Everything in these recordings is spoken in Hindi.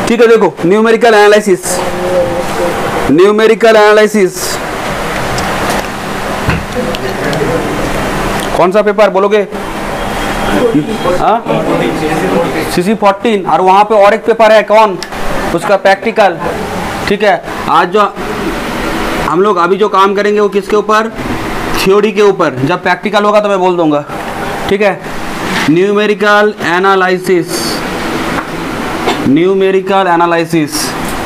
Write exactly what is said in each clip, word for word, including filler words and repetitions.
ठीक है, देखो न्यूमेरिकल एनालिसिस, न्यूमेरिकल एनालिसिस कौन सा पेपर बोलोगे? हाँ, सी सी फोर्टीन, और वहाँ पे और एक पेपर है कौन, उसका प्रैक्टिकल। ठीक है, आज जो हम लोग अभी जो काम करेंगे वो किसके ऊपर? थ्योरी के ऊपर। जब प्रैक्टिकल होगा तो मैं बोल दूंगा। ठीक है, न्यूमेरिकल एनालिसिस, न्यूमेरिकल एनालिसिस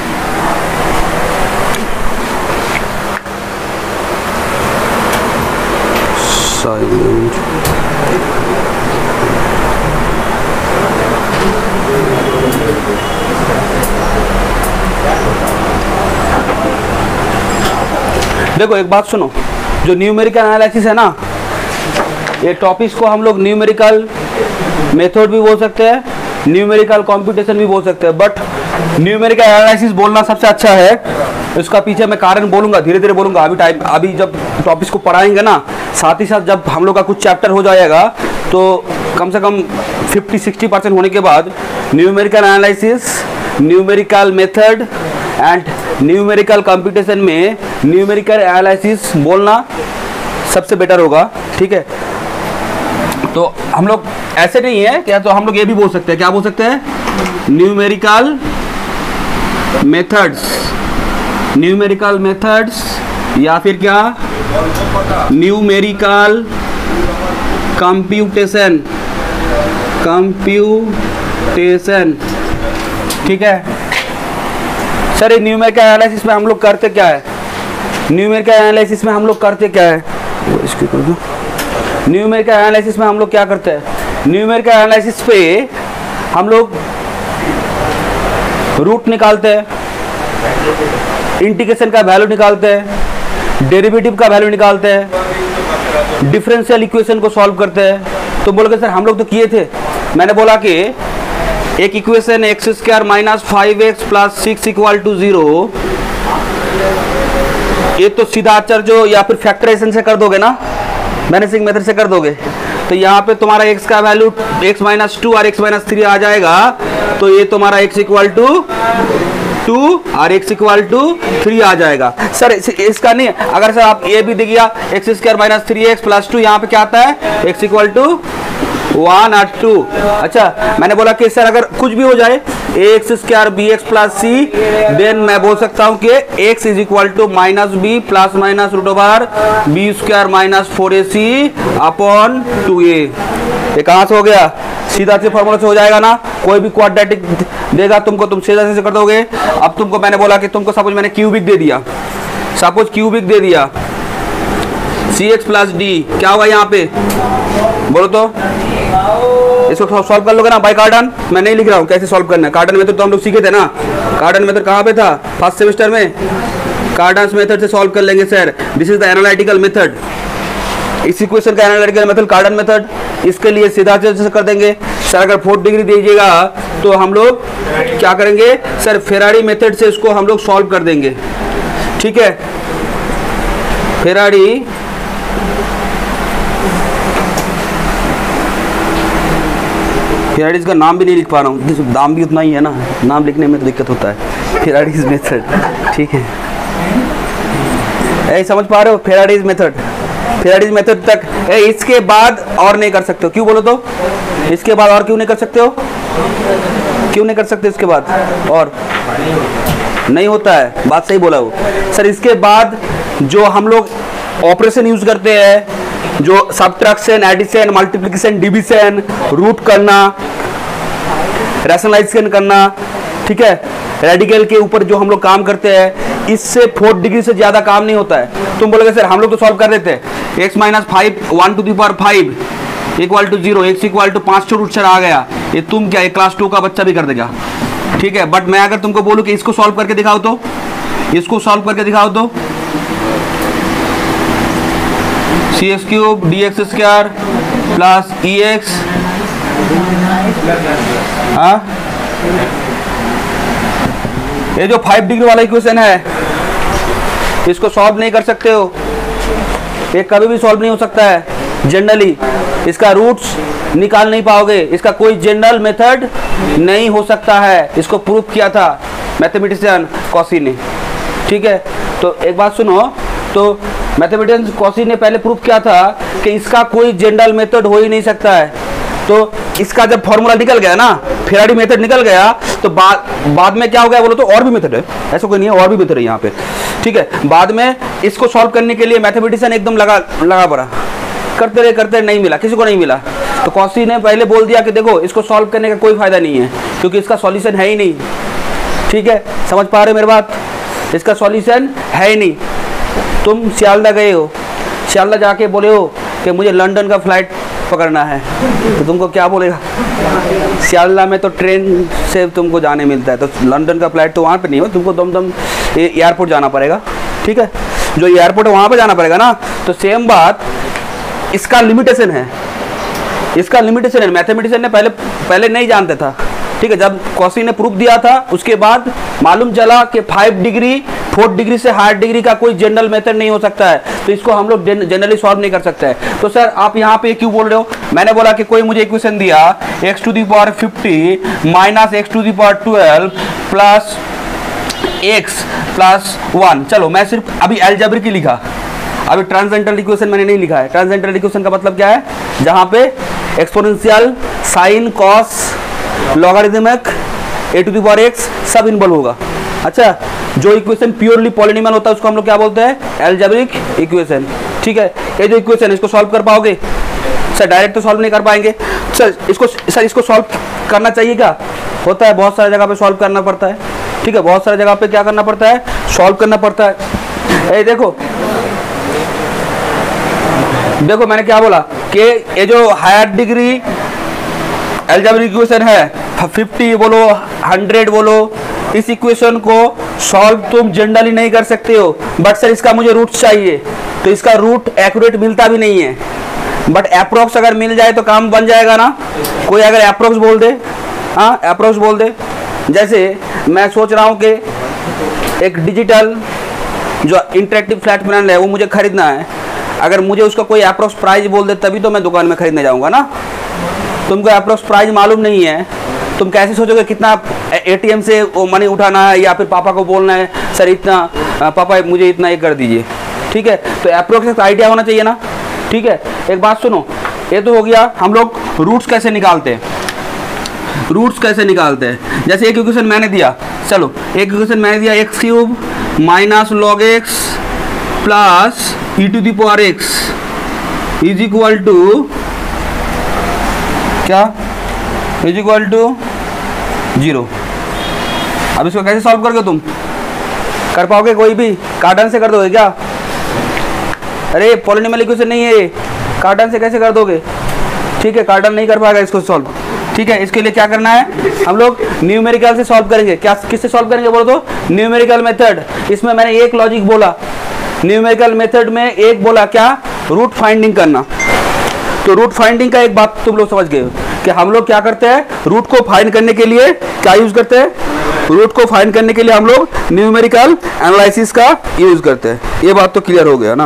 देखो एक बात सुनो, जो न्यूमेरिकल एनालिसिस है ना, ये टॉपिक्स को हम लोग न्यूमेरिकल मेथड भी बोल सकते हैं, न्यूमेरिकल कंप्यूटेशन भी बोल सकते हैं, बट न्यूमेरिकल एनालिसिस बोलना सबसे अच्छा है। इसका पीछे मैं कारण बोलूँगा, धीरे धीरे बोलूँगा। अभी टाइम अभी जब टॉपिक्स को पढ़ाएंगे ना, साथ ही साथ जब हम लोग का कुछ चैप्टर हो जाएगा तो कम से कम फिफ्टी सिक्सटी परसेंट होने के बाद numerical analysis, numerical method and numerical computation में न्यूमेरिकल एनालिसिस बोलना सबसे बेटर होगा। ठीक है, तो हम लोग ऐसे नहीं है क्या, तो हम लोग ये भी बोल सकते हैं, क्या बोल सकते हैं? न्यूमेरिकल मेथड्स, न्यूमेरिकल मेथड्स, या फिर क्या, न्यूमेरिकल कंप्यूटेशन, कंप्यूटेशन। ठीक है सर, ये न्यूमेरिकल एनालिसिस में हम लोग करते क्या है? न्यूमेरिकल एनालिसिस में हम लोग करते क्या है? इसकी कर दो। न्यूमेरिकल एनालिसिस में हम लोग क्या करते हैं? न्यूमेरिकल एनालिसिस पे हम लोग रूट निकालते हैं, इंटीग्रेशन का वैल्यू निकालते हैं, डेरिवेटिव का वैल्यू निकालते हैं, डिफरेंशियल इक्वेशन को सॉल्व करते हैं। तो बोलोगे सर हम लोग तो किए थे। मैंने बोला कि एक equation x square minus five x plus six equal to zero, ये तो सीधा अचर जो या फिर फैक्टराइजेशन से कर दोगे ना, बैलेंसिंग मेथड से कर दोगे, तो यहाँ पे तुम्हारा x का वैल्यू x माइनस टू और x माइनस थ्री आ जाएगा। तो ये तुम्हारा x इक्वल टू टू और x इक्वल टू थ्री आ जाएगा। सर इस, इसका नहीं, अगर सर आप ये भी दिया x square minus three x plus two, यहाँ पे क्या आता है? x इक्वल टू वन और टू। अच्छा, मैंने बोला कि सर अगर कुछ भी हो जाए a x square b x plus c, then मैं बोल सकता हूँ कि x is equal to minus b plus minus root over b square minus four a c upon two a. ये कहाँ से हो गया? सीधा से फॉर्मूला से हो जाएगा ना। कोई भी क्वाड्रेटिक देगा तुमको, तुम सीधा से कर दोगे। अब तुमको मैंने बोला कि तुमको सपोज मैंने क्यूबिक दे दिया, सपोज क्यूबिक दे दिया, सी एक्स प्लस डी, क्या होगा यहाँ पे? बोलो तो, इसको सॉल्व कर लोगे ना बाय कार्डन। मैं नहीं लिख रहा हूँ कैसे सॉल्व करना है। कार्डन मेथड तो हम लोग सीखे थे ना। कार्डन मेथड कहाँ पे था? फर्स्ट सेमेस्टर में। कार्डन मेथड से सॉल्व कर लेंगे sir. This is the analytical method. इस इक्वेशन का एनालिटिकल मेथड कार्डन मेथड। इसके लिए सीधा से कर देंगे सर। अगर फोर्थ डिग्री दीजिएगा तो हम लोग क्या करेंगे सर? फेराडी मेथड से इसको हम लोग सॉल्व कर देंगे। ठीक है, फेराडी फेराडीज का नाम भी नहीं लिख पा रहा हूँ, दाम भी उतना ही है ना, नाम लिखने में तो दिक्कत होता है। फेराडीज मेथड, ठीक है, ऐसे समझ पा रहे हो? फेराडीज मेथड, फेराडीज मेथड तक। ए, इसके बाद और नहीं कर सकते हो। क्यों बोलो तो? इसके बाद और क्यों नहीं कर सकते हो? क्यों नहीं कर सकते इसके बाद? और नहीं होता है, बात सही बोला वो सर। इसके बाद जो हम लोग ऑपरेशन यूज करते हैं, जो subtraction, addition, multiplication, division, root करना, रैशनलाइजेशन करना, ठीक है, रेडिकल के ऊपर जो हम लोग काम करते हैं, इससे फोर्थ डिग्री से ज्यादा काम नहीं होता है। तुम बोलोगे सर हम लोग तो सॉल्व कर देते हैं। X minus five one two the power five equal to zero, x equal to पांच सौ रूट चार आ गया। ये तुम क्या, एक क्लास टू का बच्चा भी कर देगा। ठीक है, बट मैं अगर तुमको बोलूं कि इसको सॉल्व करके दिखाओ तो, इसको सॉल्व करके दिखाओ तो, c x cube d x square plus e x, हाँ, ये जो फाइव डिग्री वाला इक्वेशन है इसको सॉल्व नहीं कर सकते हो। ये कभी भी सॉल्व नहीं हो सकता है जनरली। इसका रूट्स निकाल नहीं पाओगे, इसका कोई जनरल मेथड नहीं हो सकता है। इसको प्रूव किया था मैथमेटिशियन कॉशी ने, ठीक है। तो एक बात सुनो, तो मैथमेटिशियन कॉशी ने पहले प्रूव किया था कि इसका कोई जनरल मेथड हो ही नहीं सकता है। तो इसका जब फॉर्मूला निकल गया ना, फेराडी मेथड निकल गया, तो बाद बाद में क्या हो गया बोलो तो और भी मेथड है, ऐसा कोई नहीं है, और भी मेथड है यहाँ पे, ठीक है। बाद में इसको सॉल्व करने के लिए मैथमेटिशियन एकदम लगा लगा पड़ा, करते रहे करते रहे, नहीं मिला, किसी को नहीं मिला। तो कॉशी ने पहले बोल दिया कि देखो इसको सॉल्व करने का कोई फायदा नहीं है, क्योंकि इसका सॉल्यूशन है ही नहीं, ठीक है। समझ पा रहे मेरी बात? इसका सॉल्यूशन है ही नहीं। तुम सियालदा गए हो, सियालदा जाके बोले हो कि मुझे लंदन का फ्लाइट पकड़ना है, तो तुमको क्या बोलेगा? सियालदा में तो ट्रेन से तुमको जाने मिलता है, तो लंदन का फ्लाइट तो वहाँ पे नहीं हो, तुमको दम दम एयरपोर्ट जाना पड़ेगा, ठीक है। जो एयरपोर्ट है वहाँ पे जाना पड़ेगा ना। तो सेम बात, इसका लिमिटेशन है, इसका लिमिटेशन है। मैथमेटिशियन ने पहले पहले नहीं जानता था, ठीक है। जब कॉशी ने प्रूफ दिया था उसके बाद मालूम चला कि फाइव डिग्री फोर्थ डिग्री से हायर डिग्री का कोई जनरल मेथड नहीं हो सकता है, तो इसको हम लोग जनरली सॉल्व नहीं कर सकते हैं। तो सर आप यहाँ पे क्यों बोल रहे हो? मैंने बोला कि कोई मुझे इक्वेशन दिया x to the power fifty minus x to the power twelve plus x plus one. चलो मैं सिर्फ अभी अलजेब्रिक ही लिखा, अभी ट्रांसेंडेंटल इक्वेशन मैंने नहीं लिखा है। ट्रांसेंडेंटल इक्वेशन का मतलब क्या है? जहाँ पे exponential, sine, cos, logarithmic, a to the power x सब इन्वॉल्व होगा। अच्छा, जो इक्वेशन प्योरली पॉलिनोमियल होता है उसको हम लोग क्या बोलते हैं? अलजेब्रिक इक्वेशन, ठीक है। ये जो इक्वेशन है इसको सॉल्व कर पाओगे? सर डायरेक्ट तो सॉल्व नहीं कर पाएंगे। सर इसको सर इसको सॉल्व करना चाहिए क्या? होता है, बहुत सारी जगह पे सॉल्व करना पड़ता है, ठीक है। बहुत सारी जगह पे क्या करना पड़ता है? सॉल्व करना पड़ता है। ए देखो देखो मैंने क्या बोला कि ये जो हायर डिग्री अलजेब्रिक इक्वेशन है, फिफ्टी बोलो, हंड्रेड बोलो, इस इक्वेशन को सॉल्व तुम जनरली नहीं कर सकते हो। बट सर इसका मुझे रूट चाहिए, तो इसका रूट एक्यूरेट मिलता भी नहीं है, बट अप्रोक्स अगर मिल जाए तो काम बन जाएगा ना। कोई अगर अप्रोक्स बोल दे, हाँ अप्रोक्स बोल दे। जैसे मैं सोच रहा हूँ कि एक डिजिटल जो इंटरेक्टिव फ्लैट पैनल है वो मुझे खरीदना है, अगर मुझे उसका कोई अप्रोक्स प्राइस बोल दे तभी तो मैं दुकान में खरीदने जाऊँगा ना। तुमको अप्रोक्स प्राइस मालूम नहीं है, तुम कैसे सोचोगे कितना एटीएम से वो मनी उठाना है, या फिर पापा को बोलना है सर इतना, पापा मुझे इतना ये कर दीजिए, ठीक है। तो अप्रोक्स आइडिया होना चाहिए ना, ठीक है। एक बात सुनो, ये तो हो गया हम लोग रूट्स कैसे निकालते हैं, रूट्स कैसे निकालते हैं। जैसे एक इक्वेशन मैंने दिया, चलो एक इक्वेशन मैंने दिया x cube minus log x plus e to the power x is equal to क्या? Is equal to zero. अब इसको कैसे सॉल्व करोगे? तुम कर पाओगे? कोई भी कार्टन से कर दोगे क्या? अरे पॉलिनोमियल इक्वेशन नहीं है, कार्टन से कैसे कर दोगे? ठीक है, कार्टन नहीं कर पाएगा इसको सॉल्व, ठीक है। इसके लिए क्या करना है? हम लोग न्यूमेरिकल से सॉल्व करेंगे। क्या किससे सॉल्व करेंगे बोलो तो? Numerical method. इसमें मैंने एक लॉजिक बोला, न्यूमेरिकल मेथड में एक बोला क्या? रूट फाइंडिंग करना। तो रूट फाइंडिंग का एक बात तुम लोग समझ गए हो कि हम लोग क्या करते हैं? रूट को फाइंड करने के लिए क्या यूज करते हैं? रूट को फाइंड करने के लिए हम लोग न्यूमेरिकल एनालिसिस का यूज करते हैं। ये बात तो क्लियर हो गया ना।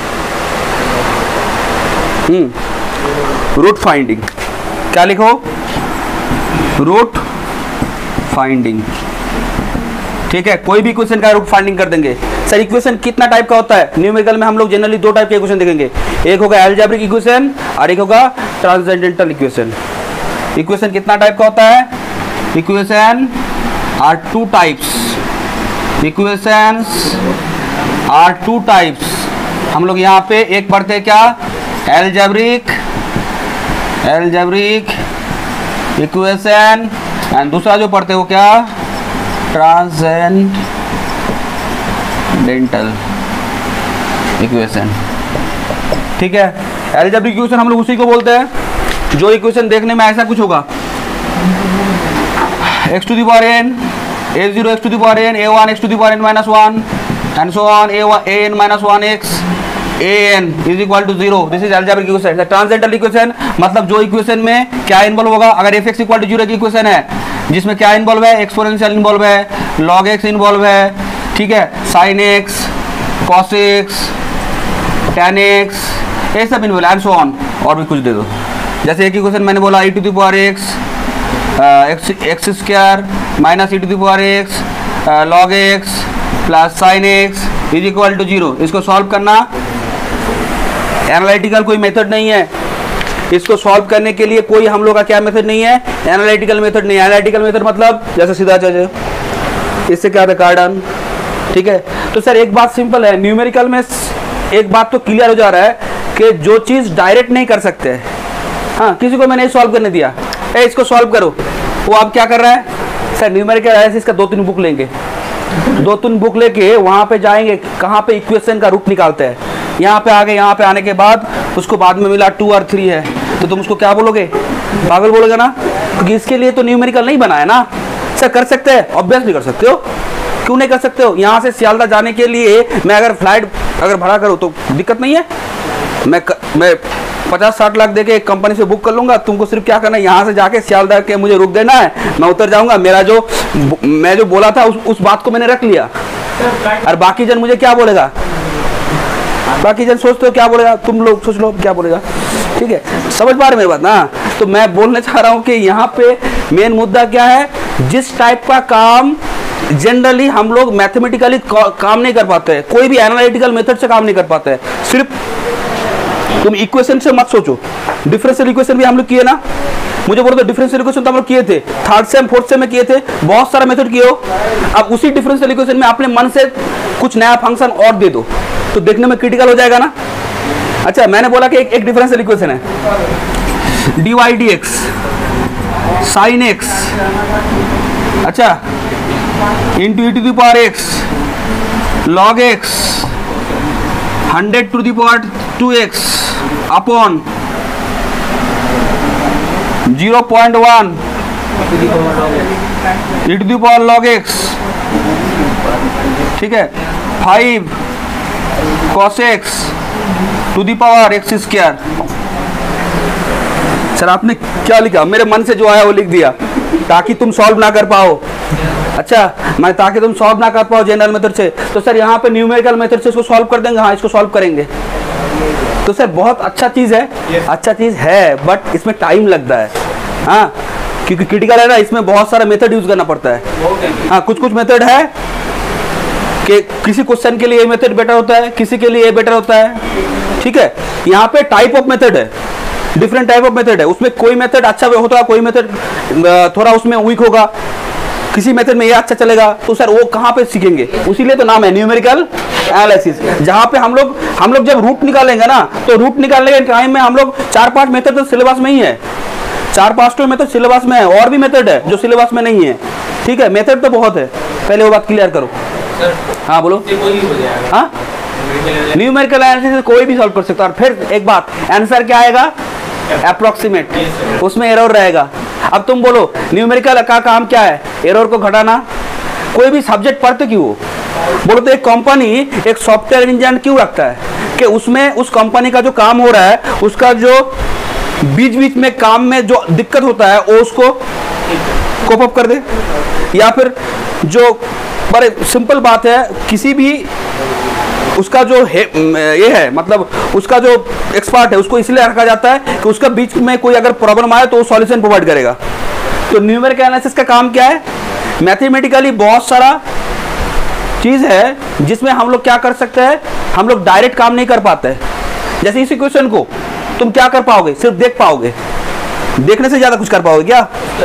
हम्म रूट फाइंडिंग क्या लिखो? रूट फाइंडिंग, ठीक है। कोई भी इक्वेशन का रूट फाइंडिंग कर देंगे। सर इक्वेशन कितना टाइप का होता है? न्यूमेरिकल में हम लोग जनरली दो टाइप के इक्वेशन देखेंगे, एक होगा अलजेब्रिक इक्वेशन और एक होगा ट्रांसेंडेंटल इक्वेशन। इक्वेशन कितना टाइप का होता है? Equation are two types, equations are two types. हम लोग यहाँ पे एक पढ़ते हैं क्या? अलजेब्रिक अलजेब्रिक इक्वेशन, एंड दूसरा जो पढ़ते हो क्या? ट्रांसेंडेंटल इक्वेशन, ठीक है। अलजेब्रिक इक्वेशन हम लोग उसी को बोलते हैं जो इक्वेशन देखने में ऐसा कुछ होगा, x to the power n, a zero x to the power n, a one x to the power n minus one, and so on, a n minus one x, a n is equal to zero. This is algebraic equation. Transcendental equation मतलब जो इक्वेशन में क्या इन्वॉल्व होगा? अगर f x equal to zero की इक्वेशन है जिसमें क्या इन्वॉल्व है? एक्सपोनेंशियल इन्वॉल्व है, लॉग एक्स इन्वॉल्व है, ठीक है, sine x, cos x, tan x, ये सब इन्वॉल्व, एंड सो ऑन, और भी कुछ दे दो, जैसे एक इक्वेशन मैंने बोला e to the power x x x square minus e to the power x log x plus sine x is equal to zero. इसको सॉल्व करना एनालिटिकल कोई मेथड नहीं है, इसको सॉल्व करने के लिए कोई हम लोग का क्या मेथड नहीं है, एनालिटिकल मेथड नहीं है। एनालिटिकल मेथड मतलब जैसे सीधा चले, इससे क्या था कार्डन, ठीक है। तो सर एक बात सिंपल है, न्यूमेरिकल में एक बात तो क्लियर हो जा रहा है कि जो चीज़ डायरेक्ट नहीं कर सकते, हाँ किसी को मैंने सॉल्व करने दिया, ए इसको सॉल्व करो, वो आप क्या कर रहा है सर न्यूमेरिकल एनालिसिस का दो तीन बुक लेंगे, दो तीन बुक लेके वहाँ पे जाएंगे, कहाँ पे इक्वेशन का रूट निकालते हैं, यहाँ पे आ गए, यहाँ पे आने के बाद उसको बाद में मिला टू और थ्री है, तो तुम उसको क्या बोलोगे, पागल बोलोगे ना, क्योंकि इसके लिए तो न्यूमेरिकल नहीं बनाया ना। सर कर सकते हैं, ऑब्वियसली कर सकते हो, क्यों नहीं कर सकते हो। यहाँ से सियालदा जाने के लिए मैं अगर फ्लाइट अगर भाड़ा करूँ तो दिक्कत नहीं है, मैं क, मैं पचास साठ लाख दे के एक कंपनी से बुक कर लूँगा, तुमको सिर्फ क्या करना है यहाँ से जाके सियालदा के मुझे रुक देना है, मैं उतर जाऊँगा, मेरा जो मैं जो बोला था उस, उस बात को मैंने रख लिया, और बाकी जन मुझे क्या बोलेगा, बाकी जन सोचते हो क्या बोलेगा, तुम लोग सोच लो क्या बोलेगा, ठीक है, समझ पा रहे मेरी बात ना। तो मैं बोलना चाह रहा हूँ कि यहाँ पे मेन मुद्दा क्या है, जिस टाइप का काम जनरली हम लोग मैथमेटिकली काम नहीं कर पाते हैं, कोई भी एनालिटिकल मेथड से काम नहीं कर पाते हैं, सिर्फ तुम इक्वेशन से मत सोचो। डिफरेंशियल इक्वेशन भी हम लोग किए ना, मुझे बोलो तो डिफरेंशियल इक्वेशन तो हम लोग किए थे, थर्ड सेम फोर्थ सेम में किए थे, बहुत सारा मेथड किए हो। अब उसी डिफरेंशियल इक्वेशन में अपने मन से कुछ नया फंक्शन और दे दो तो देखने में क्रिटिकल हो जाएगा ना। अच्छा मैंने बोला कि एक, एक डिफरेंशियल इक्वेशन है d y d x sine x, अच्छा into e to the power x log x hundred to the power two x upon zero point one e to the power log x, ठीक है, five cos x to the power x square. Sir आपने क्या लिखा, मेरे मन से जो आया वो लिख दिया ताकि तुम सॉल्व ना कर पाओ। अच्छा मैं ताकि तुम सॉल्व ना कर पाओ जनरल मेथड से, तो सर यहाँ पे न्यूमेरिकल मेथड से इसको सॉल्व कर देंगे, हाँ इसको सॉल्व करेंगे। तो सर बहुत अच्छा चीज़ है, yes. अच्छा चीज़ है बट इसमें टाइम लगता है, हाँ क्योंकि क्रिटिकल है ना, इसमें बहुत सारा मेथड यूज करना पड़ता है। हाँ कुछ कुछ मेथड है कि किसी क्वेश्चन के लिए ये मेथड बेटर होता है, किसी के लिए ये बेटर होता है, ठीक है। यहाँ पे टाइप ऑफ मेथड है, डिफरेंट टाइप ऑफ मेथड है, उसमें कोई मेथड अच्छा होता है, कोई मेथड थोड़ा उसमें वीक होगा, किसी मेथड में ये अच्छा चलेगा। तो सर वो कहाँ पे सीखेंगे, उसीलिए तो नाम है न्यूमेरिकल एनालिसिस, जहाँ पे हम लोग हम लोग जब रूट निकालेंगे ना, तो रूट निकालने के टाइम में हम लोग चार पांच मेथड तो सिलेबस में ही है, चार पांच तो मेथड सिलेबस में है, और भी मेथड है जो सिलेबस में नहीं है, ठीक है। मेथड तो बहुत है, पहले वो बात क्लियर करो। हाँ बोलो, हाँ न्यूमेरिकल एनालिसिस कोई भी सॉल्व कर सकता है। और फिर एक बात, आंसर क्या आएगा, अप्रोक्सीमेट, उसमें एरर रहेगा। अब तुम बोलो न्यूमेरिकल का काम क्या है, एरर को घटाना। कोई भी सब्जेक्ट पढ़ते क्यों हो, बोलो तो एक कंपनी एक सॉफ्टवेयर इंजन क्यों रखता है कि उसमें उस कंपनी का जो काम हो रहा है, उसका जो बीच बीच में काम में जो दिक्कत होता है वो उसको कोप अप कर दे। या फिर जो बड़े सिंपल बात है, किसी भी उसका जो है ये है मतलब उसका जो एक्सपर्ट है उसको इसलिए रखा जाता है कि उसका बीच में कोई अगर प्रॉब्लम आए तो वो सॉल्यूशन प्रोवाइड करेगा। तो न्यूमेरिकल एनालिसिस का काम क्या है, मैथमेटिकली बहुत सारा चीज़ है जिसमें हम लोग क्या कर सकते हैं, हम लोग डायरेक्ट काम नहीं कर पाते। जैसे इस इक्वेशन को तुम क्या कर पाओगे, सिर्फ देख पाओगे, देखने से ज़्यादा कुछ कर पाओगे क्या,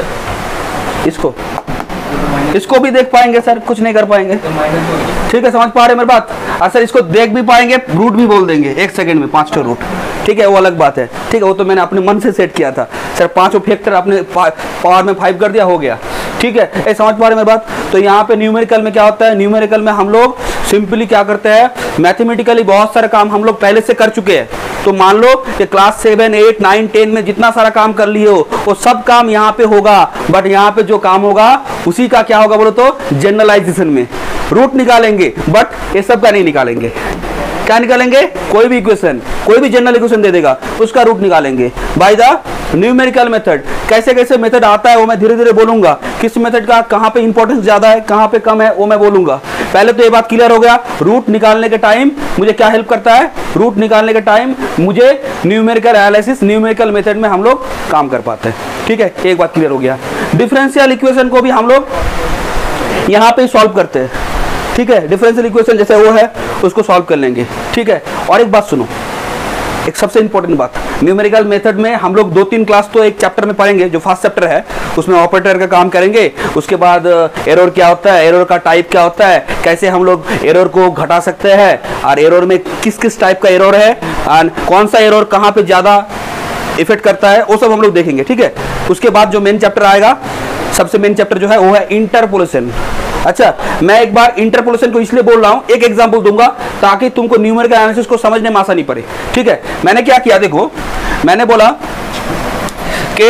इसको इसको भी देख पाएंगे सर, कुछ नहीं कर पाएंगे, ठीक है, समझ पा रहे मेरी बात। और सर इसको देख भी पाएंगे, रूट भी बोल देंगे एक सेकंड में, पांच ठो रूट, ठीक है, वो अलग बात है, ठीक है, वो तो मैंने अपने मन से सेट किया था सर, पांचों फैक्टर अपने पावर में फाइव कर दिया, हो गया, ठीक है, ये समझ पा रहे मेरी बात। तो यहाँ पे न्यूमेरिकल में क्या होता है, न्यूमेरिकल में हम लोग सिंपली क्या करते हैं, मैथमेटिकली बहुत सारे काम हम लोग पहले से कर चुके हैं। तो मान लो कि class seven eight nine ten में जितना सारा काम कर लिए हो वो सब काम यहाँ पे होगा, बट यहाँ पे जो काम होगा उसी का क्या होगा बोलो तो जनरलाइजेशन में रूट निकालेंगे, बट ये सब का नहीं निकालेंगे। क्या निकालेंगे, कोई भी इक्वेशन, कोई भी जनरल इक्वेशन दे देगा उसका रूट निकालेंगे बाय द न्यूमेरिकल मेथड। कैसे कैसे मेथड आता है वो मैं धीरे धीरे बोलूंगा, किस मेथड का कहाँ पे इंपॉर्टेंस ज्यादा है कहाँ पे कम है वो मैं बोलूंगा, पहले तो ये बात क्लियर हो गया, रूट निकालने के टाइम मुझे क्या हेल्प करता है, रूट निकालने के टाइम मुझे न्यूमेरिकल एनालिसिस, न्यूमेरिकल मेथड में हम लोग काम कर पाते हैं। ठीक है, एक बात क्लियर हो गया। डिफरेंशियल इक्वेशन को भी हम लोग यहाँ पे सॉल्व करते हैं। ठीक है, डिफरेंशियल इक्वेशन जैसे वो है उसको सॉल्व कर लेंगे। ठीक है, और एक बात सुनो, एक सबसे इंपॉर्टेंट बात, न्यूमेरिकल मेथड में हम लोग दो तीन क्लास तो एक चैप्टर में पढ़ेंगे, जो फर्स्ट चैप्टर है उसमें ऑपरेटर का काम करेंगे, उसके बाद एरर क्या होता है, एरर का टाइप क्या होता है, कैसे हम लोग एरर को घटा सकते हैं, और एरर में किस किस टाइप का एरर है, और कौन सा एरर कहाँ पे ज़्यादा इफेक्ट करता है, वो सब हम लोग देखेंगे। ठीक है, उसके बाद जो मेन चैप्टर आएगा, सबसे मेन चैप्टर जो है वो है इंटरपोलेशन। अच्छा, मैं एक बार इंटरपोलेशन को इसलिए बोल रहा हूं, एक एग्जांपल दूंगा ताकि तुमको न्यूमेरिकल एनालिसिस को समझने में आसानी पड़े। ठीक है, मैंने क्या किया, देखो मैंने बोला कि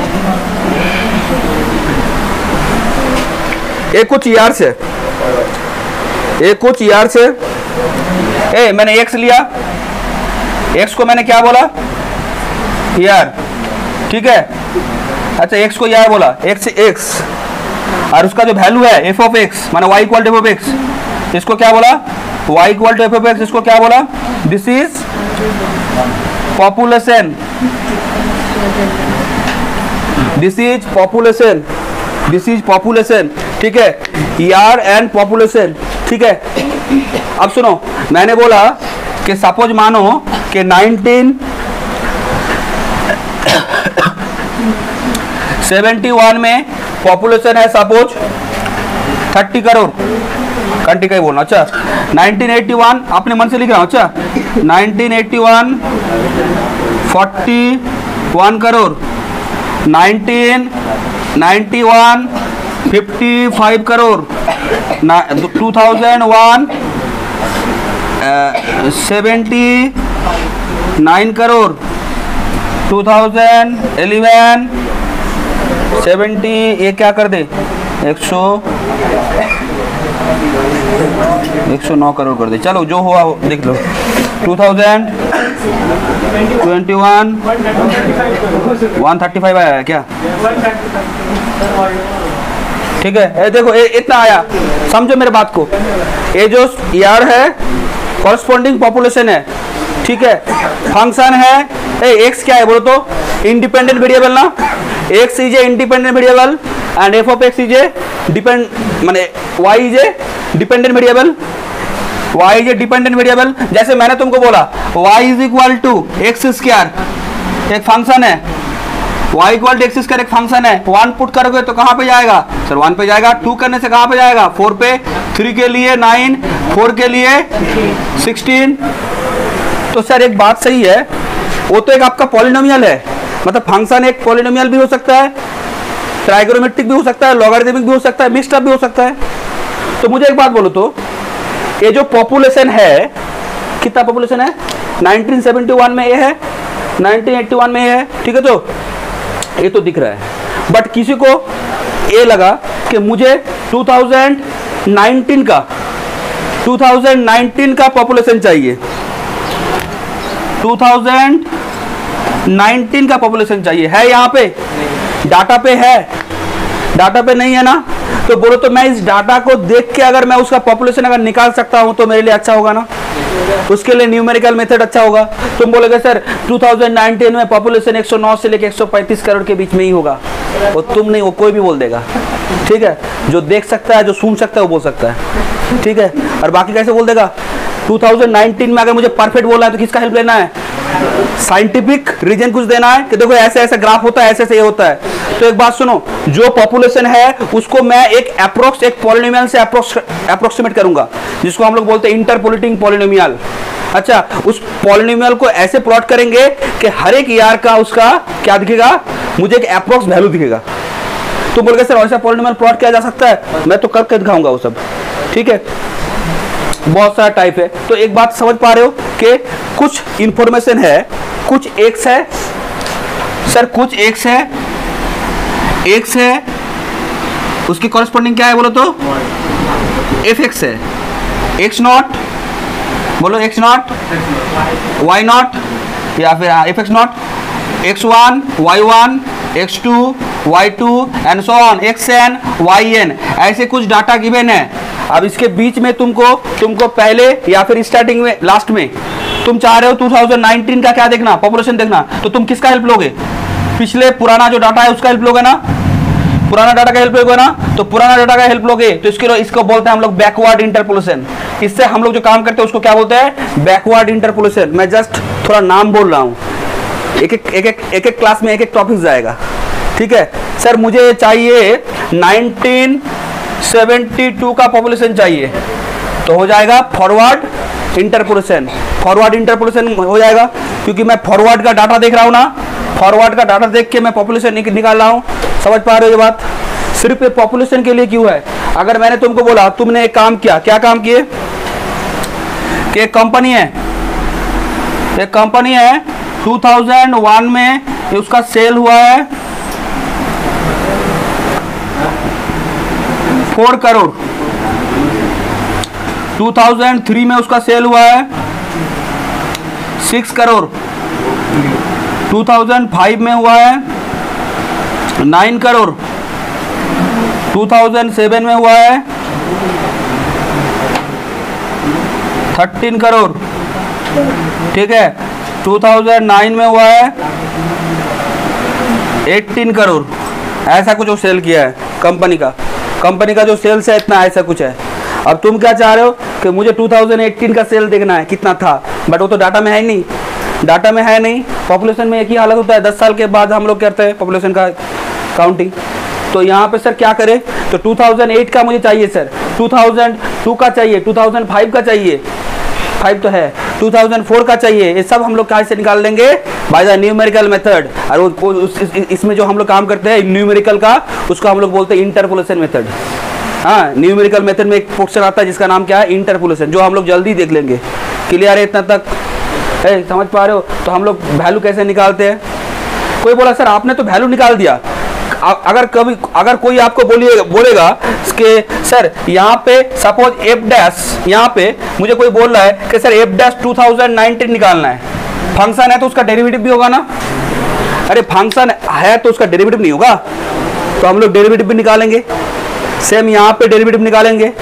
एक कुछ यार से एक कुछ यार से ए मैंने एक्स लिया, एक्स को मैंने क्या बोला, यार। ठीक है, अच्छा एक्स को यार बोला, एक्स एक्स, और उसका जो वैल्यू है एफ ऑफ एक्स माने y equal to f of x, इसको क्या बोला, y equal to f of x, इसको क्या बोला, this is population, this is population, this is population. ठीक है, यार एंड पॉपुलेशन। ठीक है, अब सुनो, मैंने बोला कि सपोज मानो कि नाइनटीन सेवेंटी वन में पॉपुलेशन है सपोज थर्टी करोड़, कंटी का ही बोलना। अच्छा, नाइनटीन एटी वन अपने मन से लिख रहा हूँ। अच्छा, nineteen eighty one forty one crore, nineteen ninety one fifty five crore, two thousand one seventy nine crore, two thousand eleven seventy, ये क्या कर दे, एक सौ एक सौ नौ करोड़ कर दे, चलो जो हुआ हो देख लो। Two thousand twenty one one thirty five आया है क्या? ठीक है, ये देखो ये इतना आया, समझो मेरे बात को। ये जो यार है कॉरस्पॉन्डिंग पॉपुलेशन है। ठीक है, फंक्शन है ए एक्स क्या है बोलो तो, इंडिपेंडेंट वेरिएबल ना, x is a independent variable and f of x is a depend माने y is a dependent variable, y is a dependent variable. जैसे मैंने तुमको बोला y is equal to x square, एक फंक्शन है, y equal to x square एक फंक्शन है, वन पुट करोगे तो कहाँ पे जाएगा सर, वन पे जाएगा, टू करने से कहाँ पे जाएगा, फोर पे, थ्री के लिए नाइन, फोर के लिए सिक्सटीन। तो सर एक बात सही है, वो तो एक आपका पॉलिनोमियल है, मतलब फंक्शन एक पॉलिनोमियल भी हो सकता है, ट्राइगोनोमेट्रिक भी हो सकता है, लॉगरिथमिक भी हो सकता है, मिक्स्ड अप भी हो सकता है। तो मुझे एक बात बोलो तो, ये जो पॉपुलेशन है, कितना पॉपुलेशन है, नाइनटीन सेवेंटी वन में ये है, नाइनटीन एटी वन में ये है। ठीक है, तो ये तो दिख रहा है, बट किसी को ये लगा कि मुझे टू थाउजेंड नाइनटीन का टू थाउजेंड नाइनटीन का पॉपुलेशन चाहिए, टू थाउजेंड नाइनटीन का पॉपुलेशन चाहिए, है यहाँ पे डाटा पे है, डाटा पे नहीं है ना, तो बोलो तो मैं इस डाटा को देख के अगर मैं उसका पॉपुलेशन अगर निकाल सकता हूं तो मेरे लिए अच्छा होगा ना, उसके लिए न्यूमेरिकल मेथड अच्छा होगा। तुम बोलोगे सर टू थाउजेंड नाइनटीन में पॉपुलेशन एक सौ नौ से लेकर एक सौ पैंतीस करोड़ के बीच में ही होगा, वो तुम नहीं, वो कोई भी बोल देगा। ठीक है, जो देख सकता है, जो सुन सकता है वो बोल सकता है। ठीक है, और बाकी कैसे बोल देगा, टू थाउजेंड नाइनटीन में अगर मुझे परफेक्ट बोलना है तो किसका हेल्प लेना है, साइंटिफिक रीजन कुछ देना है कि देखो ऐसे ऐसे ग्राफ होता है, ऐसे ऐसे ये होता है। तो एक बात सुनो, जो पॉपुलेशन है उसको मैं एक अप्रोक्स एक पॉलिनोमियल से अप्रोक्स अप्रोक्सीमेट करूंगा, जिसको हम लोग बोलते हैं इंटरपोलेटिंग पॉलिनोमियल। अच्छा, उस पॉलिनोमियल को ऐसे प्लॉट करेंगे कि हर एक यार का उसका क्या दिखेगा, मुझे एक अप्रोक्स वैल्यू दिखेगा। तो बोल के सर ऐसा पॉलिनोमियल प्लॉट किया जा सकता है, मैं तो करके दिखाऊंगा वो सब। ठीक है, बहुत सारा टाइप है। तो एक बात समझ पा रहे हो कि कुछ इंफॉर्मेशन है, कुछ एक्स है सर, कुछ एक्स है, एक्स है, उसकी कॉरेस्पॉन्डिंग क्या है बोलो तो, एफ एक्स है, एक्स नॉट बोलो, एक्स नॉट, वाई नॉट, या फिर f x naught, x one, y one, x two, y two and so on, x n, y n, ऐसे कुछ डाटा गिवन है। अब इसके बीच में तुमको तुमको पहले या फिर स्टार्टिंग में लास्ट में तुम चाह रहे हो टू थाउजेंड नाइनटीन का क्या देखना, पॉपुलेशन देखना, तो तुम किसका हेल्प लोगे? पिछले पुराना जो डाटा है उसका हेल्प लोगे ना, पुराना डाटा का हेल्प लोगे ना, तो पुराना डाटा का हेल्प लोगे तो इसके इसको बोलते हैं हम लोग बैकवर्ड इंटरपोलेशन। इससे हम लोग जो काम करते हैं उसको क्या बोलते हैं? Backward interpolation. मैं जस्ट थोड़ा नाम बोल रहा हूँ, एक एक एक एक एक एक क्लास में एक एक टॉपिक जाएगा, ठीक है। सर मुझे चाहिए नाइनटीन सेवेंटी टू का पॉपुलेशन चाहिए, तो हो जाएगा फॉरवर्ड इंटरपोलेशन। फॉरवर्ड इंटरपोलेशन हो जाएगा क्योंकि मैं फॉरवर्ड का डाटा देख रहा हूँ ना, फॉरवर्ड का डाटा देख के मैं पॉपुलेशन निकाल रहा हूँ। समझ पा रहे हो ये बात? सिर्फ ये पॉपुलेशन के लिए क्यों है? अगर मैंने तुमको बोला, तुमने एक काम किया, क्या काम किए कि एक कंपनी है, एक कंपनी है टू थाउजेंड वन में उसका सेल हुआ है four crore, two thousand three में उसका सेल हुआ है six crore, two thousand five में हुआ है nine crore, two thousand seven में हुआ है थर्टीन करोड़, ठीक है, टू थाउजेंड नाइन में हुआ है एटीन करोड़। ऐसा कुछ वो सेल किया है कंपनी का, कंपनी का जो सेल्स है इतना, ऐसा कुछ है। अब तुम क्या चाह रहे हो कि मुझे टू थाउजेंड एटीन का सेल देखना है कितना था, बट वो तो डाटा में है ही नहीं, डाटा में है नहीं। पॉपुलेशन में एक ही हालत होता है, दस साल के बाद हम लोग करते हैं पॉपुलेशन का काउंटिंग। तो यहाँ पे सर क्या करें, तो टू थाउजेंड एट का मुझे चाहिए सर, टू थाउजेंड टू का चाहिए, टू थाउजेंड फाइव का चाहिए, फाइव तो है, टू थाउजेंड फोर का चाहिए। ये सब हम लोग कहाँ से निकाल लेंगे? By the numerical method. और वो उस, इस, इसमें जो हम लोग काम करते हैं न्यूमेरिकल का, उसको हम लोग बोलते हैं इंटरपोलेशन मेथड। हाँ, न्यूमेरिकल मेथड में एक पोर्शन आता है जिसका नाम क्या है? इंटरपोलेशन, जो हम लोग जल्दी देख लेंगे। क्लियर है इतना तक? है, समझ पा रहे हो? तो हम लोग वैल्यू कैसे निकालते हैं? कोई बोला सर आपने तो वैल्यू निकाल दिया, अगर कभी अगर कोई आपको बोलिएगा बोलेगा कि सर यहाँ पे सपोज एफ डैश, यहाँ पे मुझे कोई बोल रहा है कि sir f dash two thousand nineteen निकालना है, फंक्शन है तो उसका डेरिवेटिव भी होगा ना। अरे फंक्शन है तो उसका डेरिवेटिव नहीं होगा, तो हम लोग डेरिवेटिव भी निकालेंगे। सेम यहाँ पे डेरिवेटिव निकालेंगे।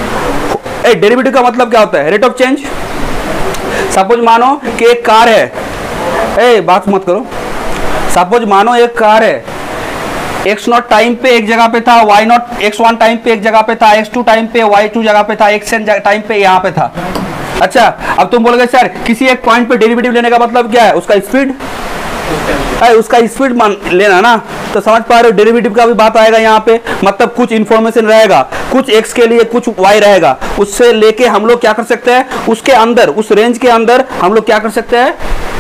ए डेरिवेटिव का मतलब क्या होता है? Rate of change. सपोज मानो कि एक कार है, ए बात मत करो, सपोज मानो एक कार है, एक्स नॉट टाइम पे एक जगह पे था, y naught x one time पे एक जगह पे था, एक्स टू टाइम पे, वाई टू जगह पे था, एक्स एन टाइम पे यहाँ पे था। अच्छा, अब तुम बोलोगे सर किसी एक पॉइंट पे डेरिवेटिव लेने का मतलब क्या है? उसका स्पीड है, उसका स्पीड मान लेना ना। तो समझ पा रहे हो? डेरिवेटिव का भी बात आएगा यहाँ पे, मतलब कुछ इंफॉर्मेशन रहेगा, कुछ एक्स के लिए कुछ वाई रहेगा, उससे लेके हम लोग क्या कर सकते हैं, उसके अंदर, उस रेंज के अंदर हम लोग क्या कर सकते हैं,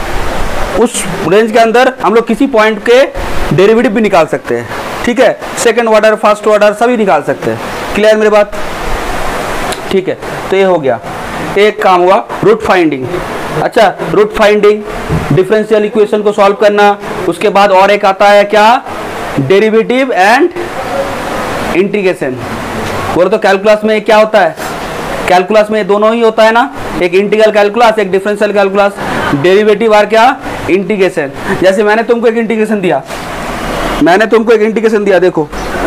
उस रेंज के अंदर हम लोग किसी पॉइंट के डेरिवेटिव भी निकाल सकते हैं। ठीक है, सेकंड ऑर्डर, फर्स्ट ऑर्डर सभी निकाल सकते हैं। क्लियर मेरी बात? ठीक है, तो ये हो गया, एक काम हुआ रूट फाइंडिंग। अच्छा, रूट फाइंडिंग, डिफरेंशियल इक्वेशन को सॉल्व करना, उसके बाद और एक आता है क्या, डेरिवेटिव एंड इंटीग्रेशन। बोलो तो कैलकुलस में क्या होता है? कैलकुलस में दोनों ही होता है ना, एक इंटीग्रल कैलकुलस, एक डिफरेंशियल कैलकुलस, डेरिवेटिव और क्या, इंटीग्रेशन। जैसे मैंने तुमको एक इंटीग्रेशन दिया, मैंने तुमको एक इंटीग्रेशन दिया, देखो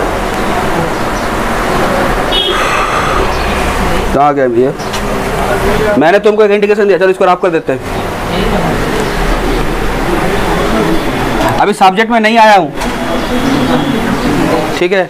कहाँ गया ये, मैंने तुमको एक इंटीग्रेशन दिया, चलो इसको रफ कर देते हैं। अभी सब्जेक्ट में नहीं आया हूं, ठीक है,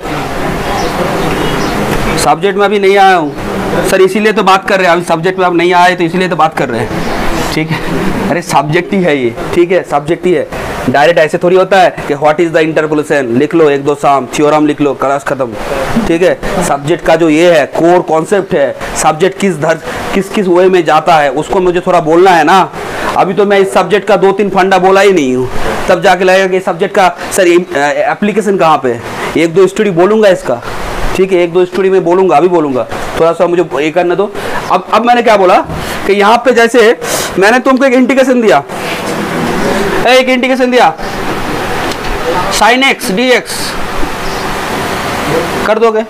सब्जेक्ट में अभी नहीं आया हूं सर, इसीलिए तो बात कर रहे हैं। अभी सब्जेक्ट में आप नहीं आए तो इसीलिए तो बात कर रहे हैं, ठीक है। अरे सब्जेक्ट ही है ये, ठीक है, सब्जेक्ट ही है। डायरेक्ट ऐसे थोड़ी होता है कि व्हाट इज द इंटरपोलेशन, लिख लो एक दो शाम, थ्योरम लिख लो, क्लास खत्म, ठीक है। सब्जेक्ट का जो ये है कोर कॉन्सेप्ट है, सब्जेक्ट किस धर किस किस वे में जाता है उसको मुझे थोड़ा बोलना है ना। अभी तो मैं इस सब्जेक्ट का दो तीन फंडा बोला ही नहीं हूँ, तब जाके लगेगा कि सब्जेक्ट का सर एप्लीकेशन कहाँ पे है। एक दो स्टोरी बोलूँगा इसका, ठीक है, एक दो स्टोरी में बोलूँगा, अभी बोलूँगा, थोड़ा सा मुझे ये करने दो। अब अब मैंने क्या बोला कि यहाँ पे जैसे मैंने तुमको एक इंटीग्रेशन दिया, एक इंटीग्रेशन दिया साइन एक्स डी एक्स, कर दोगे?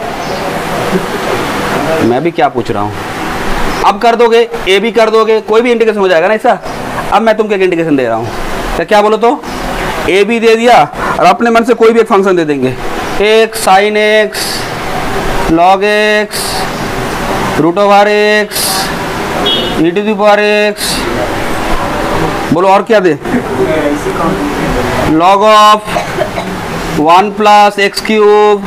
मैं भी क्या पूछ रहा हूँ, अब कर दोगे, ए भी कर दोगे, कोई भी इंटीग्रेशन हो जाएगा ना ऐसा। अब मैं तुमको एक इंटीग्रेशन दे रहा हूँ, तो क्या बोलो तो, ए भी दे दिया और अपने मन से कोई भी एक फंक्शन दे देंगे, एक sine x log x root of r x e to the power x, बोलो और क्या दे, log of one plus x cube